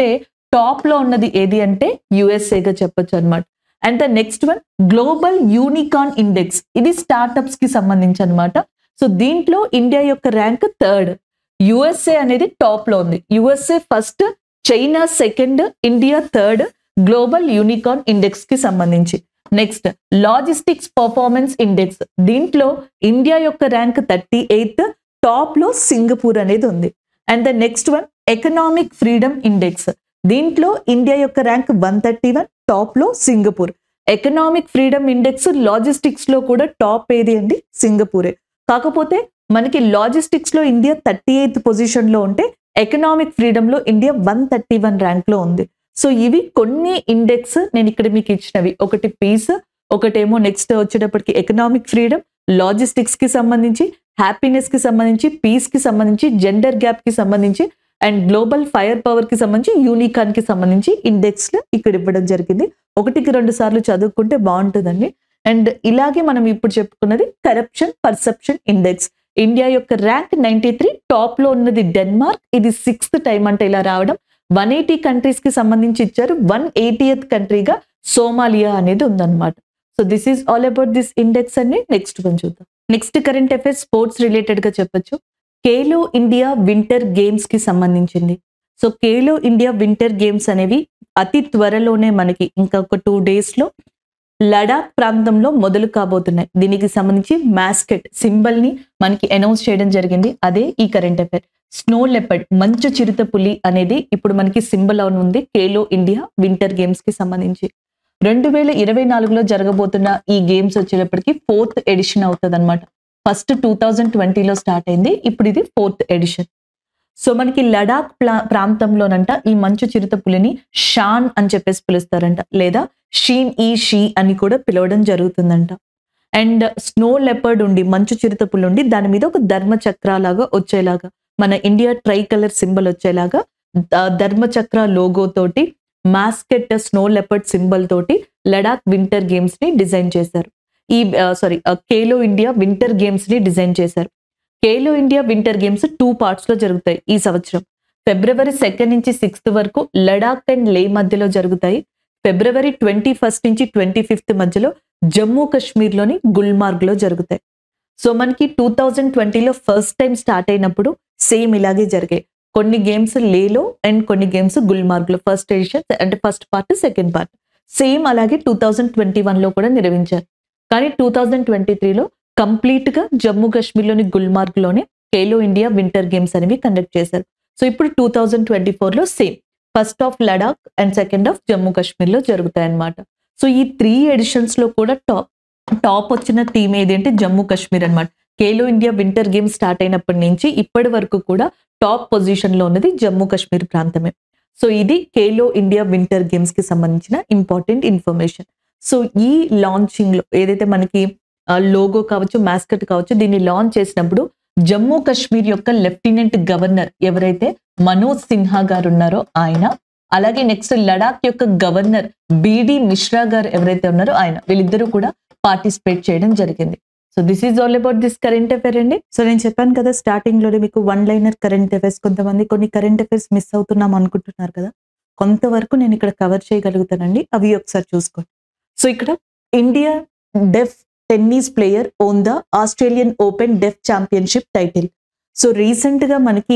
టాప్ లో ఉన్నది ఏది అంటే యుఎస్ఏగా చెప్పొచ్చు అనమాట. And the next one global unicorn index, ఇది స్టార్టప్స్ కి సంబంధించి అనమాట. సో దీంట్లో ఇండియా యొక్క ర్యాంక్ థర్డ్, యుఎస్ఏ అనేది టాప్ లో ఉంది. USA first, China second, India third global unicorn index కి సంబంధించి. నెక్స్ట్ లాజిస్టిక్స్ పర్ఫార్మెన్స్ ఇండెక్స్, దీంట్లో ఇండియా యొక్క ర్యాంక్ థర్టీ ఎయిత్, టాప్ లో సింగపూర్ అనేది ఉంది. And the next one economic freedom index, దీంట్లో ఇండియా యొక్క rank one thirty one, top లో Singapore. Economic freedom index logistics లో కూడా టాప్ ఏది అండి, సింగపూరే. కాకపోతే మనకి లాజిస్టిక్స్ లో ఇండియా థర్టీ ఎయిత్ పొజిషన్ లో ఉంటే ఎకనామిక్ ఫ్రీడమ్ లో India one thirty one rank లో ఉంది. సో ఇవి కొన్ని ఇండెక్స్ నేను ఇక్కడ మీకు ఇచ్చినవి. ఒకటి పీస్, ఒకటేమో నెక్స్ట్ వచ్చేటప్పటికి ఎకనామిక్ ఫ్రీడమ్, లాజిస్టిక్స్ కి సంబంధించి, హ్యాపీనెస్ కి సంబంధించి, పీస్ కి సంబంధించి, జెండర్ గ్యాప్ కి సంబంధించి, అండ్ గ్లోబల్ ఫైర్ పవర్ కి సంబంధించి, యూనికాన్ కి సంబంధించి ఇండెక్స్ ఇక్కడ ఇవ్వడం జరిగింది. ఒకటికి రెండు సార్లు చదువుకుంటే బాగుంటుందండి. అండ్ ఇలాగే మనం ఇప్పుడు చెప్పుకున్నది కరప్షన్ పర్సెప్షన్ ఇండెక్స్. ఇండియా యొక్క ర్యాంక్ నైన్టీ త్రీ, టాప్ లో ఉన్నది డెన్మార్క్, ఇది సిక్స్త్ టైం అంటే ఇలా రావడం. వన్ ఎయిటీ కంట్రీస్ కి సంబంధించి ఇచ్చారు, వన్ ఎయిటీయత్ కంట్రీగా సోమాలియా అనేది ఉందన్నమాట. So this is all about this index అని నెక్స్ట్ వన్ చూద్దాం. Next current affairs sports related గా చెప్పొచ్చు. ఖేలో ఇండియా వింటర్ గేమ్స్ కి సంబంధించింది. So Khelo India winter games అనేవి అతి త్వరలోనే మనకి ఇంకా ఒక టూ డేస్ లో లడాక్ ప్రాంతంలో మొదలు కాబోతున్నాయి. దీనికి సంబంధించి మాస్కెట్ సింబల్ ని మనకి అనౌన్స్ చేయడం జరిగింది. అదే ఈ కరెంట్ అఫైర్. స్నో లెపర్డ్, మంచు చిరుత పులి అనేది ఇప్పుడు మనకి సింబల్ అవును ఉంది ఖేలో ఇండియా వింటర్ గేమ్స్ కి సంబంధించి. రెండు వేల ఇరవై నాలుగులో జరగబోతున్న ఈ గేమ్స్ వచ్చేటప్పటికి ఫోర్త్ ఎడిషన్ అవుతుంది అనమాట. ఫస్ట్ టూ థౌజండ్ ట్వంటీలో స్టార్ట్ అయింది, ఇప్పుడు ఇది ఫోర్త్ ఎడిషన్. సో మనకి లడాక్ ప్రాంతంలోనంట ఈ మంచు చిరుత పులిని షాన్ అని చెప్పేసి పిలుస్తారంట, లేదా షీన్ ఈ షీ అని కూడా పిలవడం జరుగుతుందంట. అండ్ స్నో లెపర్డ్ ఉండి, మంచు చిరుత పులి ఉండి, దాని మీద ఒక ధర్మ చక్రాలాగా వచ్చేలాగా, మన ఇండియా ట్రై కలర్ సింబల్ వచ్చేలాగా ధర్మచక్ర లోగో తోటి మాస్కెట్ స్నో లెపర్డ్ సింబల్ తోటి లడాక్ వింటర్ గేమ్స్ ని డిజైన్ చేశారు. ఈ సారీ ఖేలో ఇండియా వింటర్ గేమ్స్ ని డిజైన్ చేశారు. Khelo India winter games two parts లో జరుగుతాయి ఈ సంవత్సరం. ఫిబ్రవరి సెకండ్ నుంచి సిక్స్త్ వరకు లడాక్ అండ్ లే మధ్యలో జరుగుతాయి. ఫిబ్రవరి ట్వంటీ ఫస్ట్ నుంచి ట్వంటీ ఫిఫ్త్ మధ్యలో జమ్మూ కాశ్మీర్ లోని గుల్మార్గ్ లో జరుగుతాయి. సో మనకి టూ థౌజండ్ ట్వంటీలో ఫస్ట్ టైం స్టార్ట్ అయినప్పుడు సేమ్ ఇలాగే జరిగాయి. కొన్ని గేమ్స్ లేలో అండ్ కొన్ని గేమ్స్ గుల్మార్గ్ లో, ఫస్ట్ ఎడిషన్ అంటే first part second part same అలాగే టూ థౌజండ్ ట్వంటీ వన్ లో కూడా నిర్వహించారు. కానీ టూ థౌజండ్ ట్వంటీ త్రీలో కంప్లీట్ గా జమ్మూ కాశ్మీర్ లోని గుల్మార్గ్ లోనే ఖేలో ఇండియా వింటర్ గేమ్స్ అనేవి కండక్ట్ చేశారు. సో ఇప్పుడు టూ థౌజండ్ ట్వంటీ ఫోర్ లో same first half Ladakh and second half Jammu Kashmir లో జరుగుతాయి అన్నమాట. సో ఈ త్రీ ఎడిషన్స్ లో కూడా టాప్ టాప్ వచ్చిన టీం ఏది అంటే జమ్మూ కాశ్మీర్ అనమాట. Khelo India winter games start అయినప్పటి నుంచి ఇప్పటి వరకు కూడా టాప్ పొజిషన్ లో ఉన్నది జమ్మూ కాశ్మీర్ ప్రాంతమే. సో ఇది ఖేలో ఇండియా వింటర్ గేమ్స్ కి సంబంధించిన ఇంపార్టెంట్ ఇన్ఫర్మేషన్. సో ఈ లాంచింగ్ లో ఏదైతే మనకి లోగో కావచ్చు, మాస్కట్ కావచ్చు, దీన్ని లాంచ్ చేసినప్పుడు జమ్మూ కాశ్మీర్ యొక్క లెఫ్టినెంట్ గవర్నర్ ఎవరైతే మనోజ్ సిన్హా గారు ఉన్నారో ఆయన, అలాగే నెక్స్ట్ లడాక్ యొక్క గవర్నర్ బిడి మిశ్రా గారు ఎవరైతే ఉన్నారో ఆయన, వీళ్ళిద్దరూ కూడా పార్టిసిపేట్ చేయడం జరిగింది. So this is all about this current affair అండి. సో నేను చెప్పాను కదా స్టార్టింగ్ లోనే మీకు వన్ లైనర్ కరెంట్ అఫైర్స్, కొంతమంది కొన్ని కరెంట్ అఫైర్స్ మిస్ అవుతున్నాం అనుకుంటున్నారు కదా, కొంతవరకు నేను ఇక్కడ కవర్ చేయగలుగుతానండి. అవి ఒకసారి చూసుకోండి. సో ఇక్కడ India deaf tennis player won the Australian open deaf championship title. So recent గా మనకి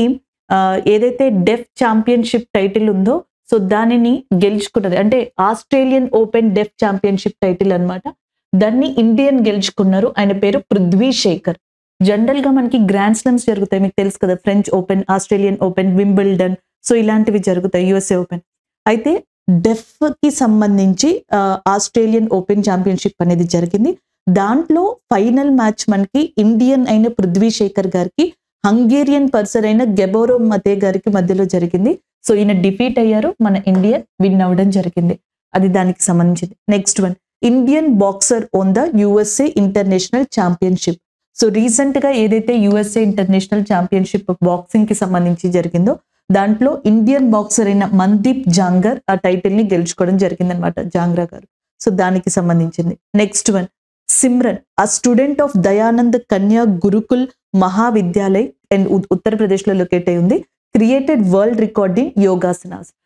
ఏదైతే డెఫ్ ఛాంపియన్షిప్ టైటిల్ ఉందో సో దానిని గెలుచుకున్నది అంటే Australian open deaf championship title అనమాట. దాన్ని ఇండియన్ గెలుచుకున్నారు. ఆయన పేరు పృథ్వీ శేఖర్. జనరల్ గా మనకి గ్రాండ్ స్లామ్స్ జరుగుతాయి, మీకు తెలుసు కదా, French open, Australian open, Wimbledon, so ఇలాంటివి జరుగుతాయి, యుఎస్ఏ ఓపెన్. అయితే డెఫ్ కి సంబంధించి ఆస్ట్రేలియన్ ఓపెన్ ఛాంపియన్షిప్ అనేది జరిగింది. దాంట్లో ఫైనల్ మ్యాచ్ మనకి ఇండియన్ అయిన పృథ్వీ శేఖర్ గారికి హంగేరియన్ పర్సన్ అయిన గెబోరో మతే గారికి మధ్యలో జరిగింది. సో ఈయన డిఫీట్ అయ్యారు, మన ఇండియన్ విన్ అవ్వడం జరిగింది. అది దానికి సంబంధించింది. Next one, Indian boxer won the USA international championship. So recent గా ఏదైతే యుఎస్ఏ ఇంటర్నేషనల్ ఛాంపియన్షిప్ బాక్సింగ్ కి సంబంధించి జరిగిందో దాంట్లో ఇండియన్ బాక్సర్ అయిన మన్దీప్ జాంగర్ ఆ టైటిల్ ని గెలుచుకోవడం జరిగింది అనమాట, జాంగ్రా గారు. సో దానికి సంబంధించింది. నెక్స్ట్ వన్, సిమ్రన్, ఆ student of Dayanand Kanya Gurukul మహావిద్యాలయ్ and Uttar Pradesh లో లొకేట్ అయి ఉంది, created world record in yogasanas.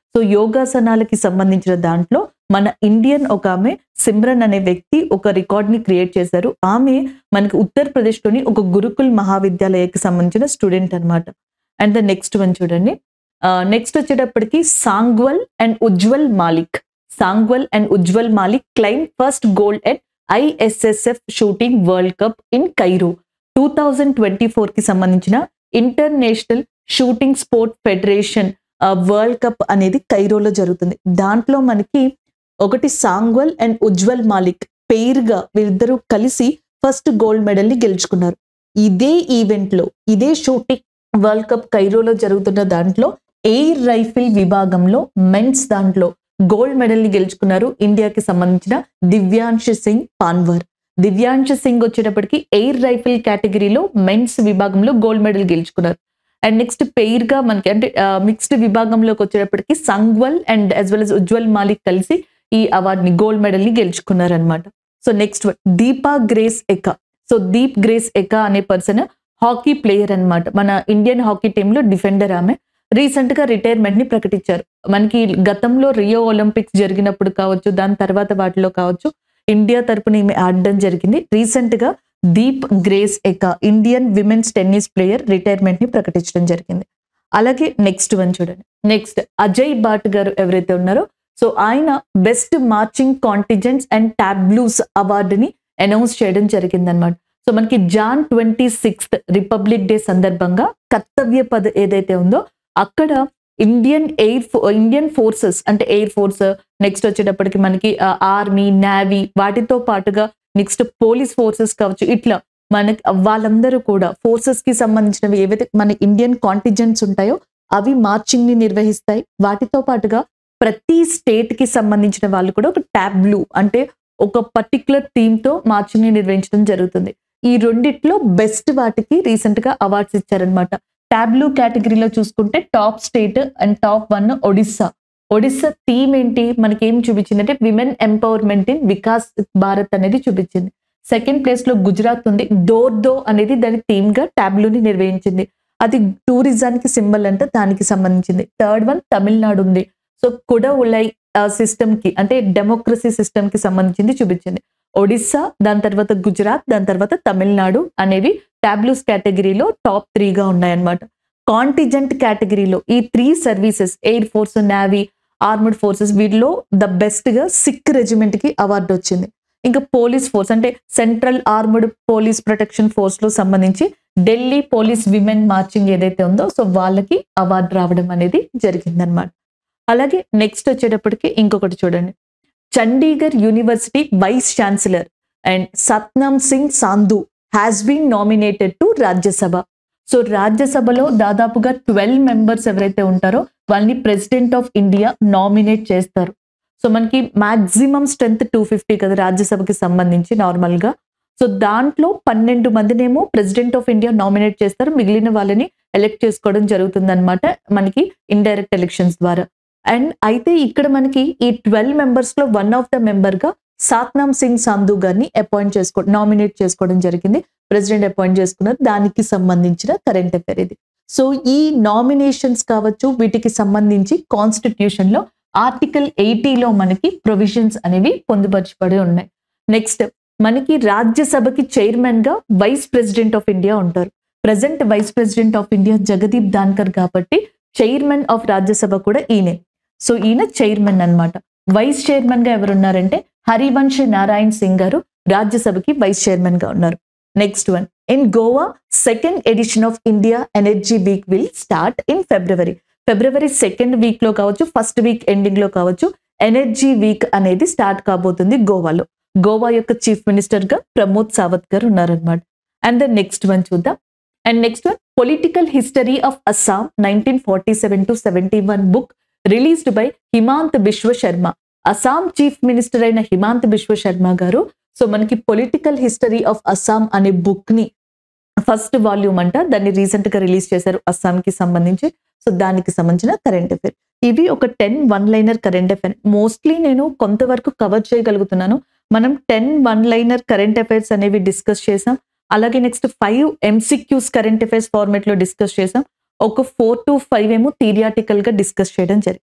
So యోగాసనాలకి సంబంధించిన దాంట్లో మన ఇండియన్ ఒక ఆమె సిమ్రన్ అనే వ్యక్తి ఒక రికార్డ్ ని క్రియేట్ చేశారు. ఆమె మనకి ఉత్తరప్రదేశ్ లోని ఒక గురుకుల్ మహావిద్యాలయకి సంబంధించిన స్టూడెంట్ అన్నమాట. అండ్ ద నెక్స్ట్ వన్ చూడండి. నెక్స్ట్ వచ్చేటప్పటికి Sangwal and Ujjwal Malik. Sangwal and Ujjwal Malik claim first gold at ISSF shooting world cup in Cairo. Two thousand twenty four కి సంబంధించిన international shooting sport federation world cup అనేది కైరోలో జరుగుతుంది. దాంట్లో మనకి ఒకటి సాంగ్వల్ అండ్ ఉజ్వల్ మాలిక్ పేరుగా వీరిద్దరూ కలిసి ఫస్ట్ గోల్డ్ మెడల్ ని గెలుచుకున్నారు. ఇదే ఈవెంట్ లో ఇదే షూటింగ్ వరల్డ్ కప్ కైరోలో జరుగుతున్న దాంట్లో ఎయిర్ రైఫిల్ విభాగంలో మెన్స్ దాంట్లో గోల్డ్ మెడల్ ని గెలుచుకున్నారు ఇండియాకి సంబంధించిన దివ్యాంశ్ సింగ్ పాన్వర్. దివ్యాంశ్ సింగ్ వచ్చేటప్పటికి ఎయిర్ రైఫిల్ కేటగిరీలో మెన్స్ విభాగంలో గోల్డ్ మెడల్ గెలుచుకున్నారు. అండ్ నెక్స్ట్ పెయిర్ గా మనకి అంటే మిక్స్డ్ విభాగంలోకి వచ్చేటప్పటికి Sangwal and as well as Ujjwal Malik కలిసి ఈ అవార్డుని గోల్డ్ మెడల్ ని గెలుచుకున్నారు అనమాట. So next Deepa Grace Ekka. So Deep Grace Ekka అనే పర్సన్ హాకీ ప్లేయర్ అన్నమాట. మన ఇండియన్ హాకీ టీంలో డిఫెండర్. ఆమె రీసెంట్ గా రిటైర్మెంట్ ని ప్రకటించారు. మనకి గతంలో రియో ఒలింపిక్స్ జరిగినప్పుడు కావచ్చు, దాని తర్వాత వాటిలో కావచ్చు ఇండియా తరపున ఈమె ఆడడం జరిగింది. రీసెంట్ గా Deep Grace Ekka Indian women's tennis player retirement ని ప్రకటించడం జరిగింది. అలాగే నెక్స్ట్ వన్ చూడండి. నెక్స్ట్ అజయ్ బాట్ గారు ఎవరైతే ఉన్నారో సో ఆయన best marching contingents and tableaus అవార్డుని అనౌన్స్ చేయడం జరిగింది అనమాట. సో మనకి Jan twenty sixth republic day సందర్భంగా కర్తవ్య పద్ ఏదైతే ఉందో అక్కడ ఇండియన్ ఎయిర్ ఇండియన్ ఫోర్సెస్ అంటే ఎయిర్ ఫోర్స్, నెక్స్ట్ వచ్చేటప్పటికి మనకి ఆర్మీ, నేవీ, వాటితో పాటుగా నెక్స్ట్ పోలీస్ ఫోర్సెస్ కావచ్చు, ఇట్లా మనకి వాళ్ళందరూ కూడా ఫోర్సెస్ కి సంబంధించినవి ఏవైతే మన ఇండియన్ కాంటిజెంట్స్ ఉంటాయో అవి మార్చింగ్ ని నిర్వహిస్తాయి. వాటితో పాటుగా ప్రతి స్టేట్ కి సంబంధించిన వాళ్ళు కూడా ఒక టాబ్లూ అంటే ఒక పర్టికులర్ థీమ్ తో మార్చింగ్ ని నిర్వహించడం జరుగుతుంది. ఈ రెండిట్లో బెస్ట్ వాటికి రీసెంట్ గా అవార్డ్స్ ఇచ్చారనమాట. టాబ్లూ కేటగిరీలో చూసుకుంటే top state and top one Odisha. Odisha theme ఏంటి మనకి ఏం చూపించింది అంటే women empowerment in Vikas Bharat అనేది చూపించింది. సెకండ్ ప్లేస్ లో గుజరాత్ ఉంది. డోర్ దో అనేది దాని థీమ్ గా టాబ్లూని నిర్వహించింది. అది టూరిజానికి సింబల్ అంటే దానికి సంబంధించింది. థర్డ్ వన్ తమిళనాడు ఉంది. సో కుడ ఉలై సిస్టమ్ కి అంటే డెమోక్రసీ సిస్టమ్ కి సంబంధించింది చూపించింది. ఒడిస్సా, దాని తర్వాత గుజరాత్, దాని తర్వాత తమిళనాడు అనేవి టాబ్లూస్ కేటగిరీలో టాప్ త్రీగా ఉన్నాయన్నమాట. కాంటిజెంట్ కేటగిరీలో ఈ three services air force, navy, armed forces వీటిలో ద బెస్ట్ గా సిక్ రెజిమెంట్ కి అవార్డు వచ్చింది. ఇంకా పోలీస్ ఫోర్స్ అంటే central armed police protection force లో సంబంధించి ఢిల్లీ పోలీస్ విమెన్ మార్చింగ్ ఏదైతే ఉందో సో వాళ్ళకి అవార్డు రావడం అనేది జరిగిందనమాట. అలాగే నెక్స్ట్ వచ్చేటప్పటికి ఇంకొకటి చూడండి. Chandigarh university vice chancellor and Satnam Singh Sandhu has been nominated to Rajya Sabha. So రాజ్యసభలో దాదాపుగా ట్వెల్వ్ మెంబర్స్ ఎవరైతే ఉంటారో వాళ్ళని ప్రెసిడెంట్ ఆఫ్ ఇండియా నామినేట్ చేస్తారు. సో మనకి మాక్సిమం స్ట్రెంత్ టూ ఫిఫ్టీ కదా రాజ్యసభకి సంబంధించి నార్మల్ గా. సో దాంట్లో పన్నెండు మందినేమో ప్రెసిడెంట్ ఆఫ్ ఇండియా నామినేట్ చేస్తారు, మిగిలిన వాళ్ళని ఎలెక్ట్ చేసుకోవడం జరుగుతుంది అనమాట మనకి ఇండైరెక్ట్ ఎలక్షన్స్ ద్వారా. అండ్ అయితే ఇక్కడ మనకి ఈ ట్వెల్వ్ మెంబర్స్ లో వన్ ఆఫ్ ద మెంబర్ గా సత్నామ్ సింగ్ సాంధు గారిని అపాయింట్ చేసుకో నామినేట్ చేసుకోవడం జరిగింది. ప్రెసిడెంట్ అపాయింట్ చేసుకున్నారు. దానికి సంబంధించిన కరెంట్ అఫైర్ ఇది. సో ఈ నామినేషన్స్ కావచ్చు వీటికి సంబంధించి కాన్స్టిట్యూషన్ లో ఆర్టికల్ ఎయిటీలో మనకి ప్రొవిజన్స్ అనేవి పొందుపరచబడి ఉన్నాయి. నెక్స్ట్ మనకి రాజ్యసభకి చైర్మన్ గా వైస్ ప్రెసిడెంట్ ఆఫ్ ఇండియా ఉంటారు. Present vice president of India Jagdeep Dhankhar కాబట్టి చైర్మన్ ఆఫ్ రాజ్యసభ కూడా ఈయనే. సో ఈయన చైర్మన్ అన్నమాట. వైస్ చైర్మన్ గా ఎవరున్నారంటే హరివంశ్ నారాయణ్ సింగ్ గారు రాజ్యసభకి వైస్ చైర్మన్ గా ఉన్నారు. Next one in Goa second edition of India energy week will start in February. February second week లో కావచ్చు, ఫస్ట్ వీక్ ఎండింగ్ లో కావచ్చు ఎనర్జీ వీక్ అనేది స్టార్ట్ కాబోతుంది గోవాలో. గోవా యొక్క చీఫ్ మినిస్టర్ గా ప్రమోద్ సావత్ గారు ఉన్నారనమాట. అండ్ ద నెక్స్ట్ వన్ చూద్దాం. And next one political history of Assam nineteen forty seven to seventy one book released by Himanta Biswa Sarma. Assam chief minister అయిన హిమాంత్ బిశ్వ శర్మ గారు సో మనకి పొలిటికల్ హిస్టరీ ఆఫ్ అస్సాం అనే బుక్ ని ఫస్ట్ వాల్యూమ్ అంట దాన్ని రీసెంట్ గా రిలీజ్ చేశారు అస్సాం కి సంబంధించి. సో దానికి సంబంధించిన కరెంట్ అఫైర్ ఇవి ఒక ten one liner current affair. Mostly నేను కొంతవరకు కవర్ చేయగలుగుతున్నాను. మనం ten one liner current affairs అనేవి డిస్కస్ చేసాం. అలాగే next five MCQs current affairs format లో డిస్కస్ చేసాం. ఒక ఫోర్ టు ఫైవ్ ఏమో థియరిటికల్ గా డిస్కస్ చేయడం జరిగింది.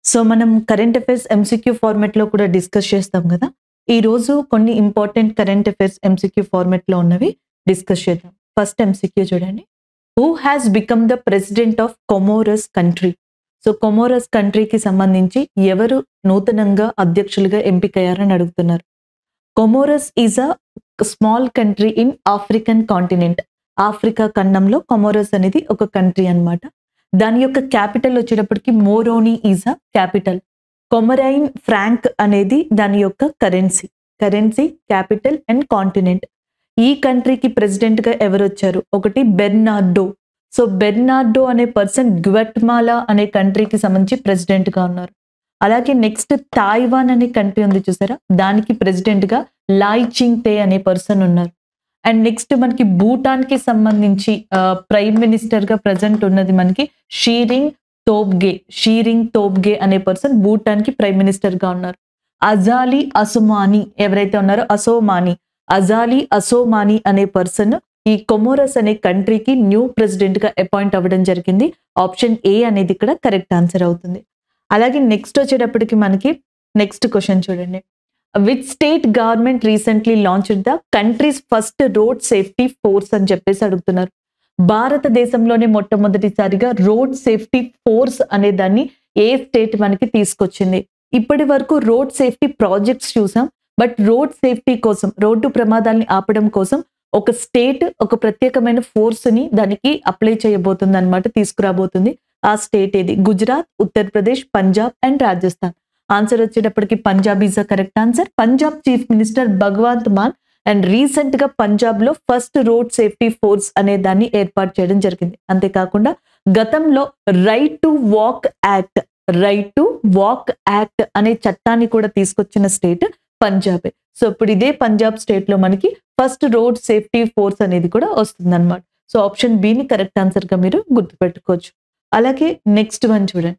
సో మనం కరెంట్ అఫైర్స్ ఎంసీక్యూ ఫార్మాట్ లో కూడా డిస్కస్ చేస్తాం కదా. ఈ రోజు కొన్ని important current affairs MCQ format లో ఉన్నవి డిస్కస్ చేద్దాం. ఫస్ట్ ఎంసీక్యూ చూడండి. Who has become the president of Comoros country? So Comoros కంట్రీకి సంబంధించి ఎవరు నూతనంగా అధ్యక్షులుగా ఎంపికయ్యారని అడుగుతున్నారు. Comoros is a small country in African continent. Africa ఖండంలో కొమోరస్ అనేది ఒక కంట్రీ అన్నమాట. దాని యొక్క క్యాపిటల్ వచ్చేటప్పటికి Moroni is a capital. Comorian franc అనేది దాని యొక్క currency currency capital and continent. ఈ కంట్రీకి ప్రెసిడెంట్ గా ఎవరు వచ్చారు? ఒకటి బెర్నార్డో. సో బెర్నార్డో అనే పర్సన్ గ్వెట్మాలా అనే కంట్రీకి సంబంధించి ప్రెసిడెంట్ గా ఉన్నారు. అలాగే నెక్స్ట్ తాయివాన్ అనే కంట్రీ ఉంది చూసారా, దానికి ప్రెసిడెంట్ గా లాయ్ చింగ్ తే అనే పర్సన్ ఉన్నారు. అండ్ నెక్స్ట్ మనకి భూటాన్ కి సంబంధించి ప్రైమ్ మినిస్టర్ గా ప్రెసెంట్ ఉన్నది మనకి షీరింగ్ తోబ్గే. షీరింగ్ తోబ్గే అనే పర్సన్ భూటాన్ కి ప్రైమ్ మినిస్టర్ గా ఉన్నారు. అజాలి అసోమాని ఎవరైతే ఉన్నారో అసోమాని అజాలి అసోమాని అనే పర్సన్ ఈ కొమోరస్ అనే కంట్రీకి న్యూ ప్రెసిడెంట్ గా అపాయింట్ అవ్వడం జరిగింది. ఆప్షన్ ఏ అనేది ఇక్కడ కరెక్ట్ ఆన్సర్ అవుతుంది. అలాగే నెక్స్ట్ వచ్చేటప్పటికి మనకి నెక్స్ట్ క్వశ్చన్ చూడండి. Which state government recently launched the country's first road safety force అని చెప్పేసి అడుగుతున్నారు. భారతదేశంలోనే మొట్టమొదటిసారిగా రోడ్ సేఫ్టీ ఫోర్స్ అనే దాన్ని ఏ స్టేట్ మనకి తీసుకొచ్చింది? ఇప్పటి వరకు రోడ్ సేఫ్టీ ప్రాజెక్ట్స్ చూసాం, బట్ రోడ్ సేఫ్టీ కోసం, రోడ్డు ప్రమాదాలని ఆపడం కోసం ఒక స్టేట్ ఒక ప్రత్యేకమైన ఫోర్స్ ని దానికి అప్లై చేయబోతుంది అనమాట, తీసుకురాబోతుంది. ఆ స్టేట్ ఏది? గుజరాత్, ఉత్తరప్రదేశ్, పంజాబ్ అండ్ రాజస్థాన్. ఆన్సర్ వచ్చేటప్పటికి Punjab is a correct answer. Punjab chief minister Bhagwant Mann and recent గా పంజాబ్ లో ఫస్ట్ రోడ్ సేఫ్టీ ఫోర్స్ అనే దాన్ని ఏర్పాటు చేయడం జరిగింది. అంతేకాకుండా గతంలో right to walk act right to walk act అనే చట్టాన్ని కూడా తీసుకొచ్చిన స్టేట్ పంజాబే. సో ఇప్పుడు ఇదే పంజాబ్ స్టేట్ లో మనకి ఫస్ట్ రోడ్ సేఫ్టీ ఫోర్స్ అనేది కూడా వస్తుంది అనమాట. సో ఆప్షన్ బి ని కరెక్ట్ ఆన్సర్ గా మీరు గుర్తుపెట్టుకోవచ్చు. అలాగే నెక్స్ట్ వన్ చూడండి.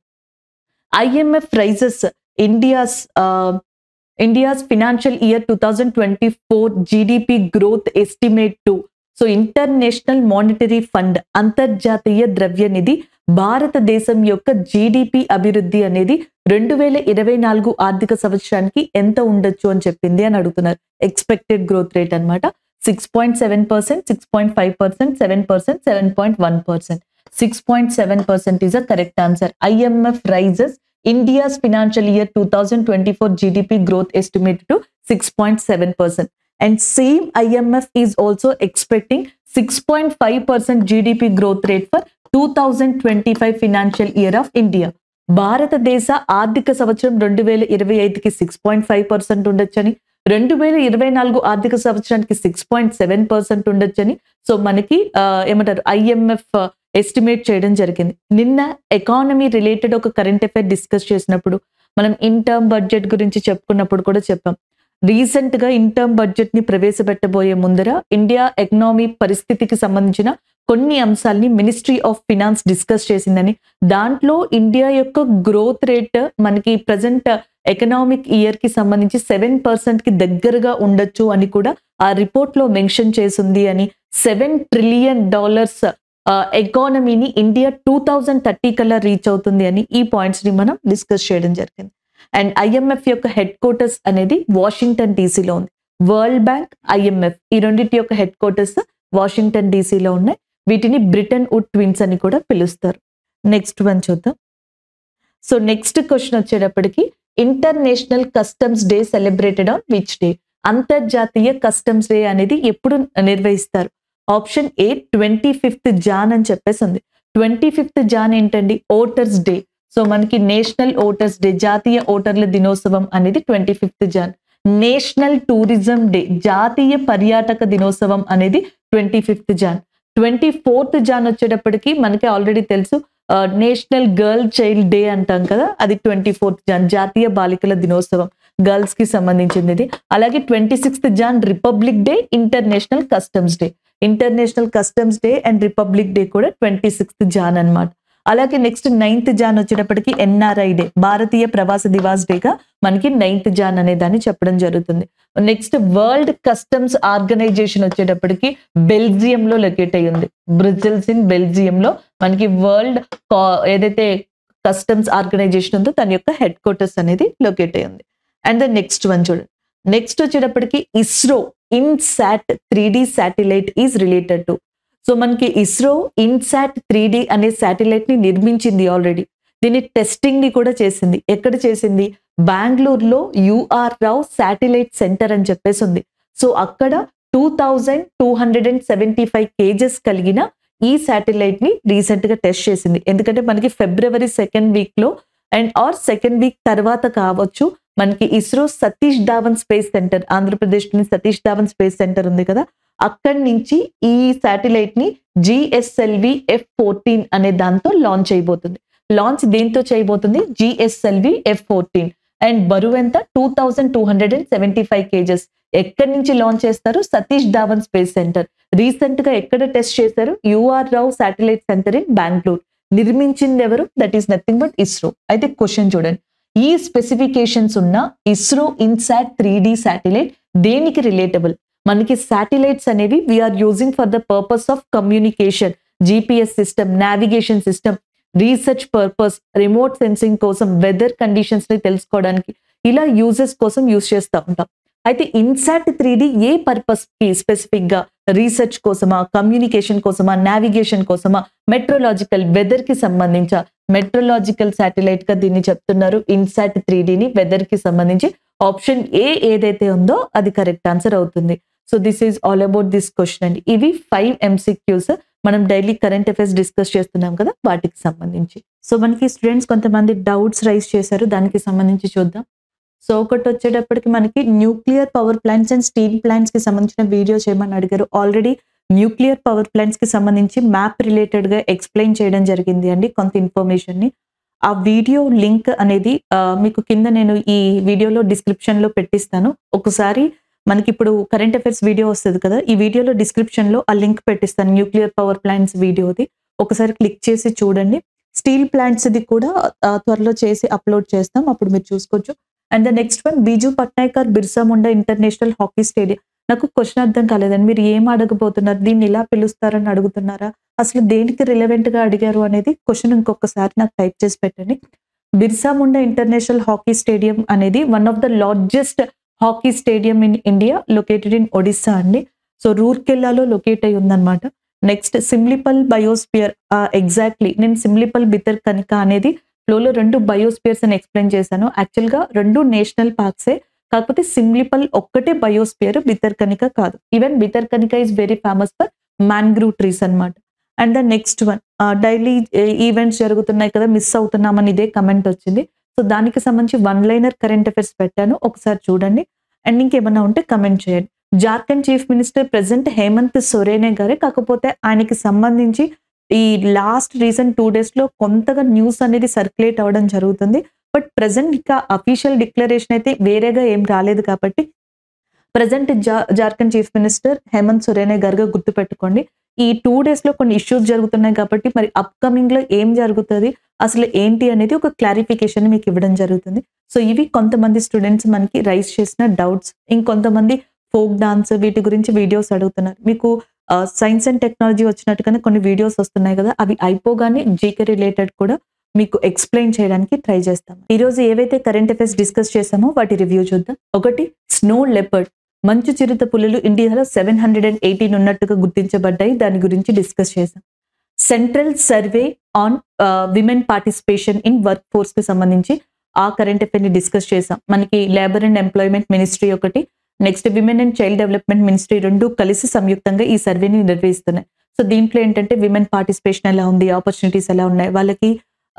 IMF raises India's India's financial year two thousand twenty four GDP growth estimate to. So international monetary fund అంతర్జాతీయ ద్రవ్య నిధి భారతదేశం యొక్క జీడిపి అభివృద్ధి అనేది రెండు వేల ఇరవై నాలుగు ఆర్థిక సంవత్సరానికి ఎంత ఉండొచ్చు అని చెప్పింది అని అడుగుతున్నారు. ఎక్స్పెక్టెడ్ గ్రోత్ రేట్ అనమాట. Six point seven percent six point five percent seven percent seven point one percent six point seven percent is a correct answer. IMF raises India's financial year two thousand twenty-four G D P growth estimated to six point seven percent. And same I M F is also expecting six point five percent G D P growth rate for two thousand twenty-five financial year of India. భారతదేశ ఆర్థిక సంవత్సరం రెండు వేల ఇరవై ఐదుకి six point five percent ఉండొచ్చని, రెండు వేల ఇరవై నాలుగు ఆర్థిక సంవత్సరానికి సిక్స్ పాయింట్ సెవెన్ పర్సెంట్ ఉండొచ్చని సో మనకి ఏమంటారు ఐఎంఎఫ్ ఎస్టిమేట్ చేయడం జరిగింది. నిన్న ఎకానమీ రిలేటెడ్ ఒక కరెంట్ అఫైర్ డిస్కస్ చేసినప్పుడు మనం ఇన్ టర్మ్ బడ్జెట్ గురించి చెప్పుకున్నప్పుడు కూడా చెప్పాం. రీసెంట్ గా ఇన్ టర్మ్ బడ్జెట్ ని ప్రవేశపెట్టబోయే ముందర ఇండియా ఎకనామీ పరిస్థితికి సంబంధించిన కొన్ని అంశాలని మినిస్ట్రీ ఆఫ్ ఫినాన్స్ డిస్కస్ చేసిందని, దాంట్లో ఇండియా యొక్క గ్రోత్ రేట్ మనకి ప్రజెంట్ ఎకనామిక్ ఇయర్ కి సంబంధించి సెవెన్ పర్సెంట్ కి దగ్గరగా ఉండొచ్చు అని కూడా ఆ రిపోర్ట్ లో మెన్షన్ చేసింది అని, సెవెన్ ట్రిలియన్ డాలర్స్ ఎకానమీని ఇండియా టూ థౌజండ్ థర్టీ కల్లా రీచ్ అవుతుంది అని ఈ పాయింట్స్ ని మనం డిస్కస్ చేయడం జరిగింది. అండ్ ఐఎంఎఫ్ యొక్క హెడ్ క్వార్టర్స్ అనేది వాషింగ్టన్ డీసీలో ఉంది. వరల్డ్ బ్యాంక్, ఐఎంఎఫ్ ఈ రెండింటి యొక్క హెడ్ క్వార్టర్స్ వాషింగ్టన్ డీసీలో ఉన్నాయి. వీటిని బ్రిటన్ వుడ్ ట్విన్స్ అని కూడా పిలుస్తారు. నెక్స్ట్ వన్ చూద్దాం. సో నెక్స్ట్ క్వశ్చన్ వచ్చేటప్పటికి international customs day celebrated on which day? అంతర్జాతీయ కస్టమ్స్ డే అనేది ఎప్పుడు నిర్వహిస్తారు? Option A twenty fifth Jan అని చెప్పేసి ఉంది. ట్వంటీ ఫిఫ్త్ జాన్ ఏంటండి? Voters day. సో మనకి నేషనల్ ఓటర్స్ డే, జాతీయ ఓటర్ల దినోత్సవం అనేది twenty fifth Jan. National tourism day, జాతీయ పర్యాటక దినోత్సవం అనేది twenty fifth Jan. Twenty fourth Jan వచ్చేటప్పటికి మనకి ఆల్రెడీ తెలుసు నేషనల్ గర్ల్ చైల్డ్ డే అంటాం కదా, అది ట్వంటీ ఫోర్త్ జాన్, జాతీయ బాలికల దినోత్సవం, గర్ల్స్ కి సంబంధించింది ఇది. అలాగే twenty sixth Jan republic day, international customs day. International customs day and republic day కూడా ట్వంటీ సిక్స్త్ జాన్ అనమాట. అలాగే నెక్స్ట్ నైన్త్ జాన్ వచ్చేటప్పటికి ఎన్ఆర్ఐ డే, భారతీయ ప్రవాస దివాస్ డేగా మనకి నైన్త్ జాన్ అనే దాన్ని చెప్పడం జరుగుతుంది. నెక్స్ట్ వరల్డ్ కస్టమ్స్ ఆర్గనైజేషన్ వచ్చేటప్పటికి బెల్జియం లో లొకేట్ అయ్యి ఉంది. బ్రుసెల్స్ ఇన్ బెల్జియం లో మనకి వరల్డ్ ఏదైతే కస్టమ్స్ ఆర్గనైజేషన్ ఉందో దాని యొక్క హెడ్ క్వార్టర్స్ అనేది లొకేట్ అయి ఉంది. అండ్ ద నెక్స్ట్ వన్ చూడండి, నెక్స్ట్ వచ్చేటప్పటికి ISRO INSAT three D satellite is related to. So మనకి ఇస్రో ఇన్సాట్ త్రీ డి అనే శాటిలైట్ ని నిర్మించింది ఆల్రెడీ. దీని టెస్టింగ్ ని కూడా చేసింది. ఎక్కడ చేసింది? బెంగళూరులో యూఆర్ రావు శాటిలైట్ సెంటర్ అని చెప్పేసి ఉంది. సో అక్కడ two thousand two hundred and seventy five kgs కలిగిన ఈ శాటిలైట్ ని రీసెంట్ గా టెస్ట్ చేసింది. ఎందుకంటే మనకి ఫిబ్రవరి సెకండ్ వీక్ లో అండ్ ఆర్ సెకండ్ వీక్ తర్వాత కావచ్చు మనకి ISRO Satish Dhawan space centre, Andhra Pradesh లోని సతీష్ ధావన్ స్పేస్ సెంటర్ ఉంది కదా, అక్కడి నుంచి ఈ శాటిలైట్ ని జిఎస్ఎల్వి ఎఫ్ ఫోర్టీన్ అనే దాంతో లాంచ్ అయిపోతుంది. లాంచ్ దేంతో చేయబోతుంది? GSLV F fourteen. అండ్ బరువు ఎంత? Two thousand two hundred and seventy five kgs. ఎక్కడి నుంచి లాంచ్ చేస్తారు? Satish Dhawan space centre. Recent గా ఎక్కడ టెస్ట్ చేశారు? U R Rao satellite centre in Bengaluru. నిర్మించింది ఎవరు? That is nothing but ISRO. అయితే క్వశ్చన్ చూడండి, ఈ స్పెసిఫికేషన్స్ ఉన్న ISRO INSAT three D satellite దేనికి రిలేటబుల్? మనకి శాటిలైట్స్ అనేవి we are using for the purpose of communication, GPS system, navigation system, research purpose, remote sensing కోసం, వెదర్ కండిషన్స్ ని తెలుసుకోవడానికి, ఇలా యూజెస్ కోసం యూజ్ చేస్తూ ఉంటాం. అయితే ఇన్సాట్ త్రీ డి ఏ పర్పస్ కి స్పెసిఫిక్ గా? రీసెర్చ్ కోసమా, కమ్యూనికేషన్ కోసమా, నావిగేషన్ కోసమా, మెట్రోలాజికల్ వెదర్ కి సంబంధించా? మెట్రోలాజికల్ శాటిలైట్ గా దీన్ని చెప్తున్నారు ఇన్సాట్ త్రీ డిని, వెదర్ కి సంబంధించి. ఆప్షన్ ఏ ఏదైతే ఉందో అది కరెక్ట్ ఆన్సర్ అవుతుంది. So this is all about this question అండి. ఇవి ఫైవ్ ఎంసీక్యూస్ మనం డైలీ కరెంట్ అఫైర్స్ డిస్కస్ చేస్తున్నాం కదా, వాటికి సంబంధించి. సో మనకి స్టూడెంట్స్ కొంతమంది డౌట్స్ రైజ్ చేశారు, దానికి సంబంధించి చూద్దాం. సో ఒకటి వచ్చేటప్పటికి మనకి nuclear power plants and steel plants కి సంబంధించిన వీడియో చేయమని అడిగారు. ఆల్రెడీ న్యూక్లియర్ పవర్ ప్లాంట్స్ కి సంబంధించి మ్యాప్ రిలేటెడ్ గా ఎక్స్ప్లెయిన్ చేయడం జరిగింది అండి కొంత ఇన్ఫర్మేషన్ ని. ఆ వీడియో లింక్ అనేది మీకు కింద నేను ఈ వీడియోలో డిస్క్రిప్షన్ లో పెట్టిస్తాను. ఒకసారి మనకి ఇప్పుడు కరెంట్ అఫైర్స్ వీడియో వస్తుంది కదా, ఈ వీడియోలో డిస్క్రిప్షన్ లో ఆ లింక్ పెట్టిస్తాను న్యూక్లియర్ పవర్ ప్లాంట్స్ వీడియోది. ఒకసారి క్లిక్ చేసి చూడండి. స్టీల్ ప్లాంట్స్ ది కూడా త్వరలో చేసి అప్లోడ్ చేస్తాం, అప్పుడు మీరు చూసుకోవచ్చు. And the next one, Biju పట్నాయకర్ Birsa Munda international hockey stadium. నాకు క్వశ్చన్ అర్థం కాలేదండి, మీరు ఏం అడగబోతున్నారు? దీన్ని ఇలా పిలుస్తారని అడుగుతున్నారా? అసలు దేనికి రిలవెంట్ గా అడిగారు అనేది క్వశ్చన్ ఇంకొకసారి నాకు టైప్ చేసి పెట్టండి. Birsa Munda international hockey stadium అనేది one of the largest hockey stadium in India, located in Odisha అండి. సో రూర్కెల్లాలో లొకేట్ అయి ఉందన్నమాట. Next సిమ్లిపల్ biosphere. ఎగ్జాక్ట్లీ నేను సిమ్లిపల్ బితర్ కనిక అనేది ఫ్లోలో రెండు బయోస్పియర్స్ అని ఎక్స్ప్లెయిన్ చేశాను. యాక్చువల్ గా రెండు నేషనల్ పార్క్సే, కాకపోతే సిమ్లిపల్ ఒక్కటే బయోస్పియర్, బితర్ కనిక కాదు. Even Bhitarkanika is very famous for mangrove trees అనమాట. And the next one, daily events జరుగుతున్నాయి కదా, మిస్ అవుతున్నామని ఇదే కమెంట్ వచ్చింది. సో దానికి సంబంధించి వన్ లైనర్ కరెంట్ అఫైర్స్ పెట్టాను, ఒకసారి చూడండి. అండ్ ఇంకేమన్నా ఉంటే కమెంట్ చేయండి. Jharkhand chief minister present Hemant Soren గారే, కాకపోతే ఆయనకి సంబంధించి ఈ లాస్ట్ రీసెంట్ టూ డేస్ లో కొంతగా న్యూస్ అనేది సర్క్యులేట్ అవ్వడం జరుగుతుంది. బట్ ప్రెసెంట్ ఇంకా అఫీషియల్ డిక్లరేషన్ అయితే వేరేగా ఏం రాలేదు కాబట్టి ప్రెసెంట్ జా జార్ఖండ్ చీఫ్ మినిస్టర్ హేమంత్ సోరేనే గారుగా గుర్తుపెట్టుకోండి. ఈ టూ డేస్ లో కొన్ని ఇష్యూస్ జరుగుతున్నాయి కాబట్టి మరి అప్కమింగ్ లో ఏం జరుగుతుంది, అసలు ఏంటి అనేది ఒక క్లారిఫికేషన్ మీకు ఇవ్వడం జరుగుతుంది. సో ఇవి కొంతమంది స్టూడెంట్స్ మనకి రైజ్ చేసిన డౌట్స్. ఇంకొంతమంది ఫోక్ డాన్స్ వీటి గురించి వీడియోస్ అడుగుతున్నారు. మీకు సైన్స్ అండ్ టెక్నాలజీ వచ్చినట్టుగానే కొన్ని వీడియోస్ వస్తున్నాయి కదా, అవి అయిపోగానే జీకే రిలేటెడ్ కూడా మీకు ఎక్స్ప్లెయిన్ చేయడానికి ట్రై చేస్తాం. ఈ రోజు ఏవైతే కరెంట్ అఫైర్స్ డిస్కస్ చేసామో వాటి రివ్యూ చూద్దాం. ఒకటి, స్నో లెపర్డ్, మంచు చిరుత పులులు ఇండియాలో సెవెన్ హండ్రెడ్ అండ్ ఎయిటీన్ ఉన్నట్టుగా గుర్తించబడ్డాయి, దాని గురించి డిస్కస్ చేసాం. Central survey on women participation in work force కి సంబంధించి ఆ కరెంట్ అఫైర్ ని డిస్కస్ చేసాం. మనకి లేబర్ అండ్ ఎంప్లాయ్మెంట్ మినిస్ట్రీ ఒకటి, next women and child development ministry రెండు కలిసి సంయుక్తంగా ఈ సర్వేని నిర్వహిస్తున్నాయి. సో దీంట్లో ఏంటంటే విమెన్ పార్టిసిపేషన్ ఎలా ఉంది, ఆపర్చునిటీస్ ఎలా ఉన్నాయి, వాళ్ళకి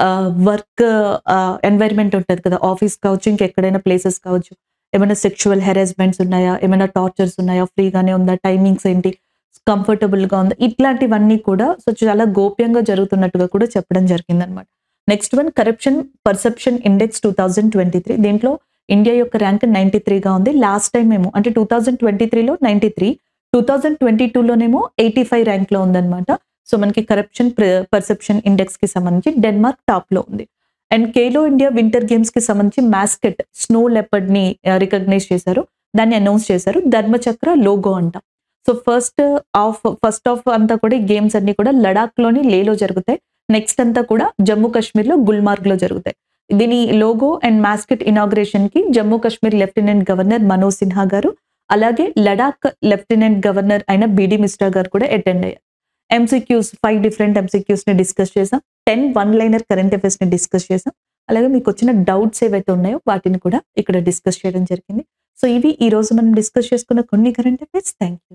వర్క్ ఎన్వైర్న్మెంట్ ఉంటుంది కదా, ఆఫీస్ కావచ్చు, ఇంకెక్కడైనా ప్లేసెస్ కావచ్చు, ఏమైనా సెక్షువల్ హెరాస్మెంట్స్ ఉన్నాయా, ఏమైనా టార్చర్స్ ఉన్నాయా, ఫ్రీగానే ఉందా, టైమింగ్స్ ఏంటి, కంఫర్టబుల్ గా ఉందా, ఇట్లాంటివన్నీ కూడా సో చాలా గోప్యంగా జరుగుతున్నట్టుగా కూడా చెప్పడం జరిగింది అనమాట. Next one, corruption perception index two thousand twenty three దీంట్లో ఇండియా యొక్క ర్యాంక్ నైన్టీ త్రీగా ఉంది. లాస్ట్ టైం ఏమో అంటే టూ థౌజండ్ ట్వంటీ త్రీలో ninety three two thousand twenty టూలోనేమో ఎయిటీ ఫైవ్ ర్యాంక్ లో ఉందన్నమాట. సో మనకి కరప్షన్ పర్సెప్షన్ ఇండెక్స్ కి సంబంధించి డెన్మార్క్ టాప్ లో ఉంది. And Khelo India winter games కి సంబంధించి మాస్కెట్ స్నో లెపర్డ్ ని రికగ్నైజ్ చేశారు, దాన్ని అనౌన్స్ చేశారు. ధర్మచక్ర లోగో అంట. So first of first of అంతా కూడా ఈ గేమ్స్ అన్ని కూడా లడాక్ లోని లేలో జరుగుతాయి. నెక్స్ట్ అంతా కూడా జమ్మూ కాశ్మీర్లో గుల్మార్గ్ లో జరుగుతాయి. దీని లోగో అండ్ మాస్కెట్ ఇనాగ్రేషన్ కి జమ్మూ కాశ్మీర్ లెఫ్టినెంట్ గవర్నర్ మనోజ్ సిన్హా గారు, అలాగే లడాక్ లెఫ్టినెంట్ గవర్నర్ అయిన బిడి మిశ్రా గారు కూడా అటెండ్ అయ్యారు. ఎంసీక్యూస్ ఫైవ్ డిఫరెంట్ ఎంసీక్యూస్ ని డిస్కస్ చేసాం. Ten one liner current affairs ని డిస్కస్ చేసాం. అలాగే మీకు వచ్చిన డౌట్స్ ఏవైతే ఉన్నాయో వాటిని కూడా ఇక్కడ డిస్కస్ చేయడం జరిగింది. సో ఇవి ఈ రోజు మనం డిస్కస్ చేసుకున్న కొన్ని కరెంట్ అఫైర్స్. Thank you.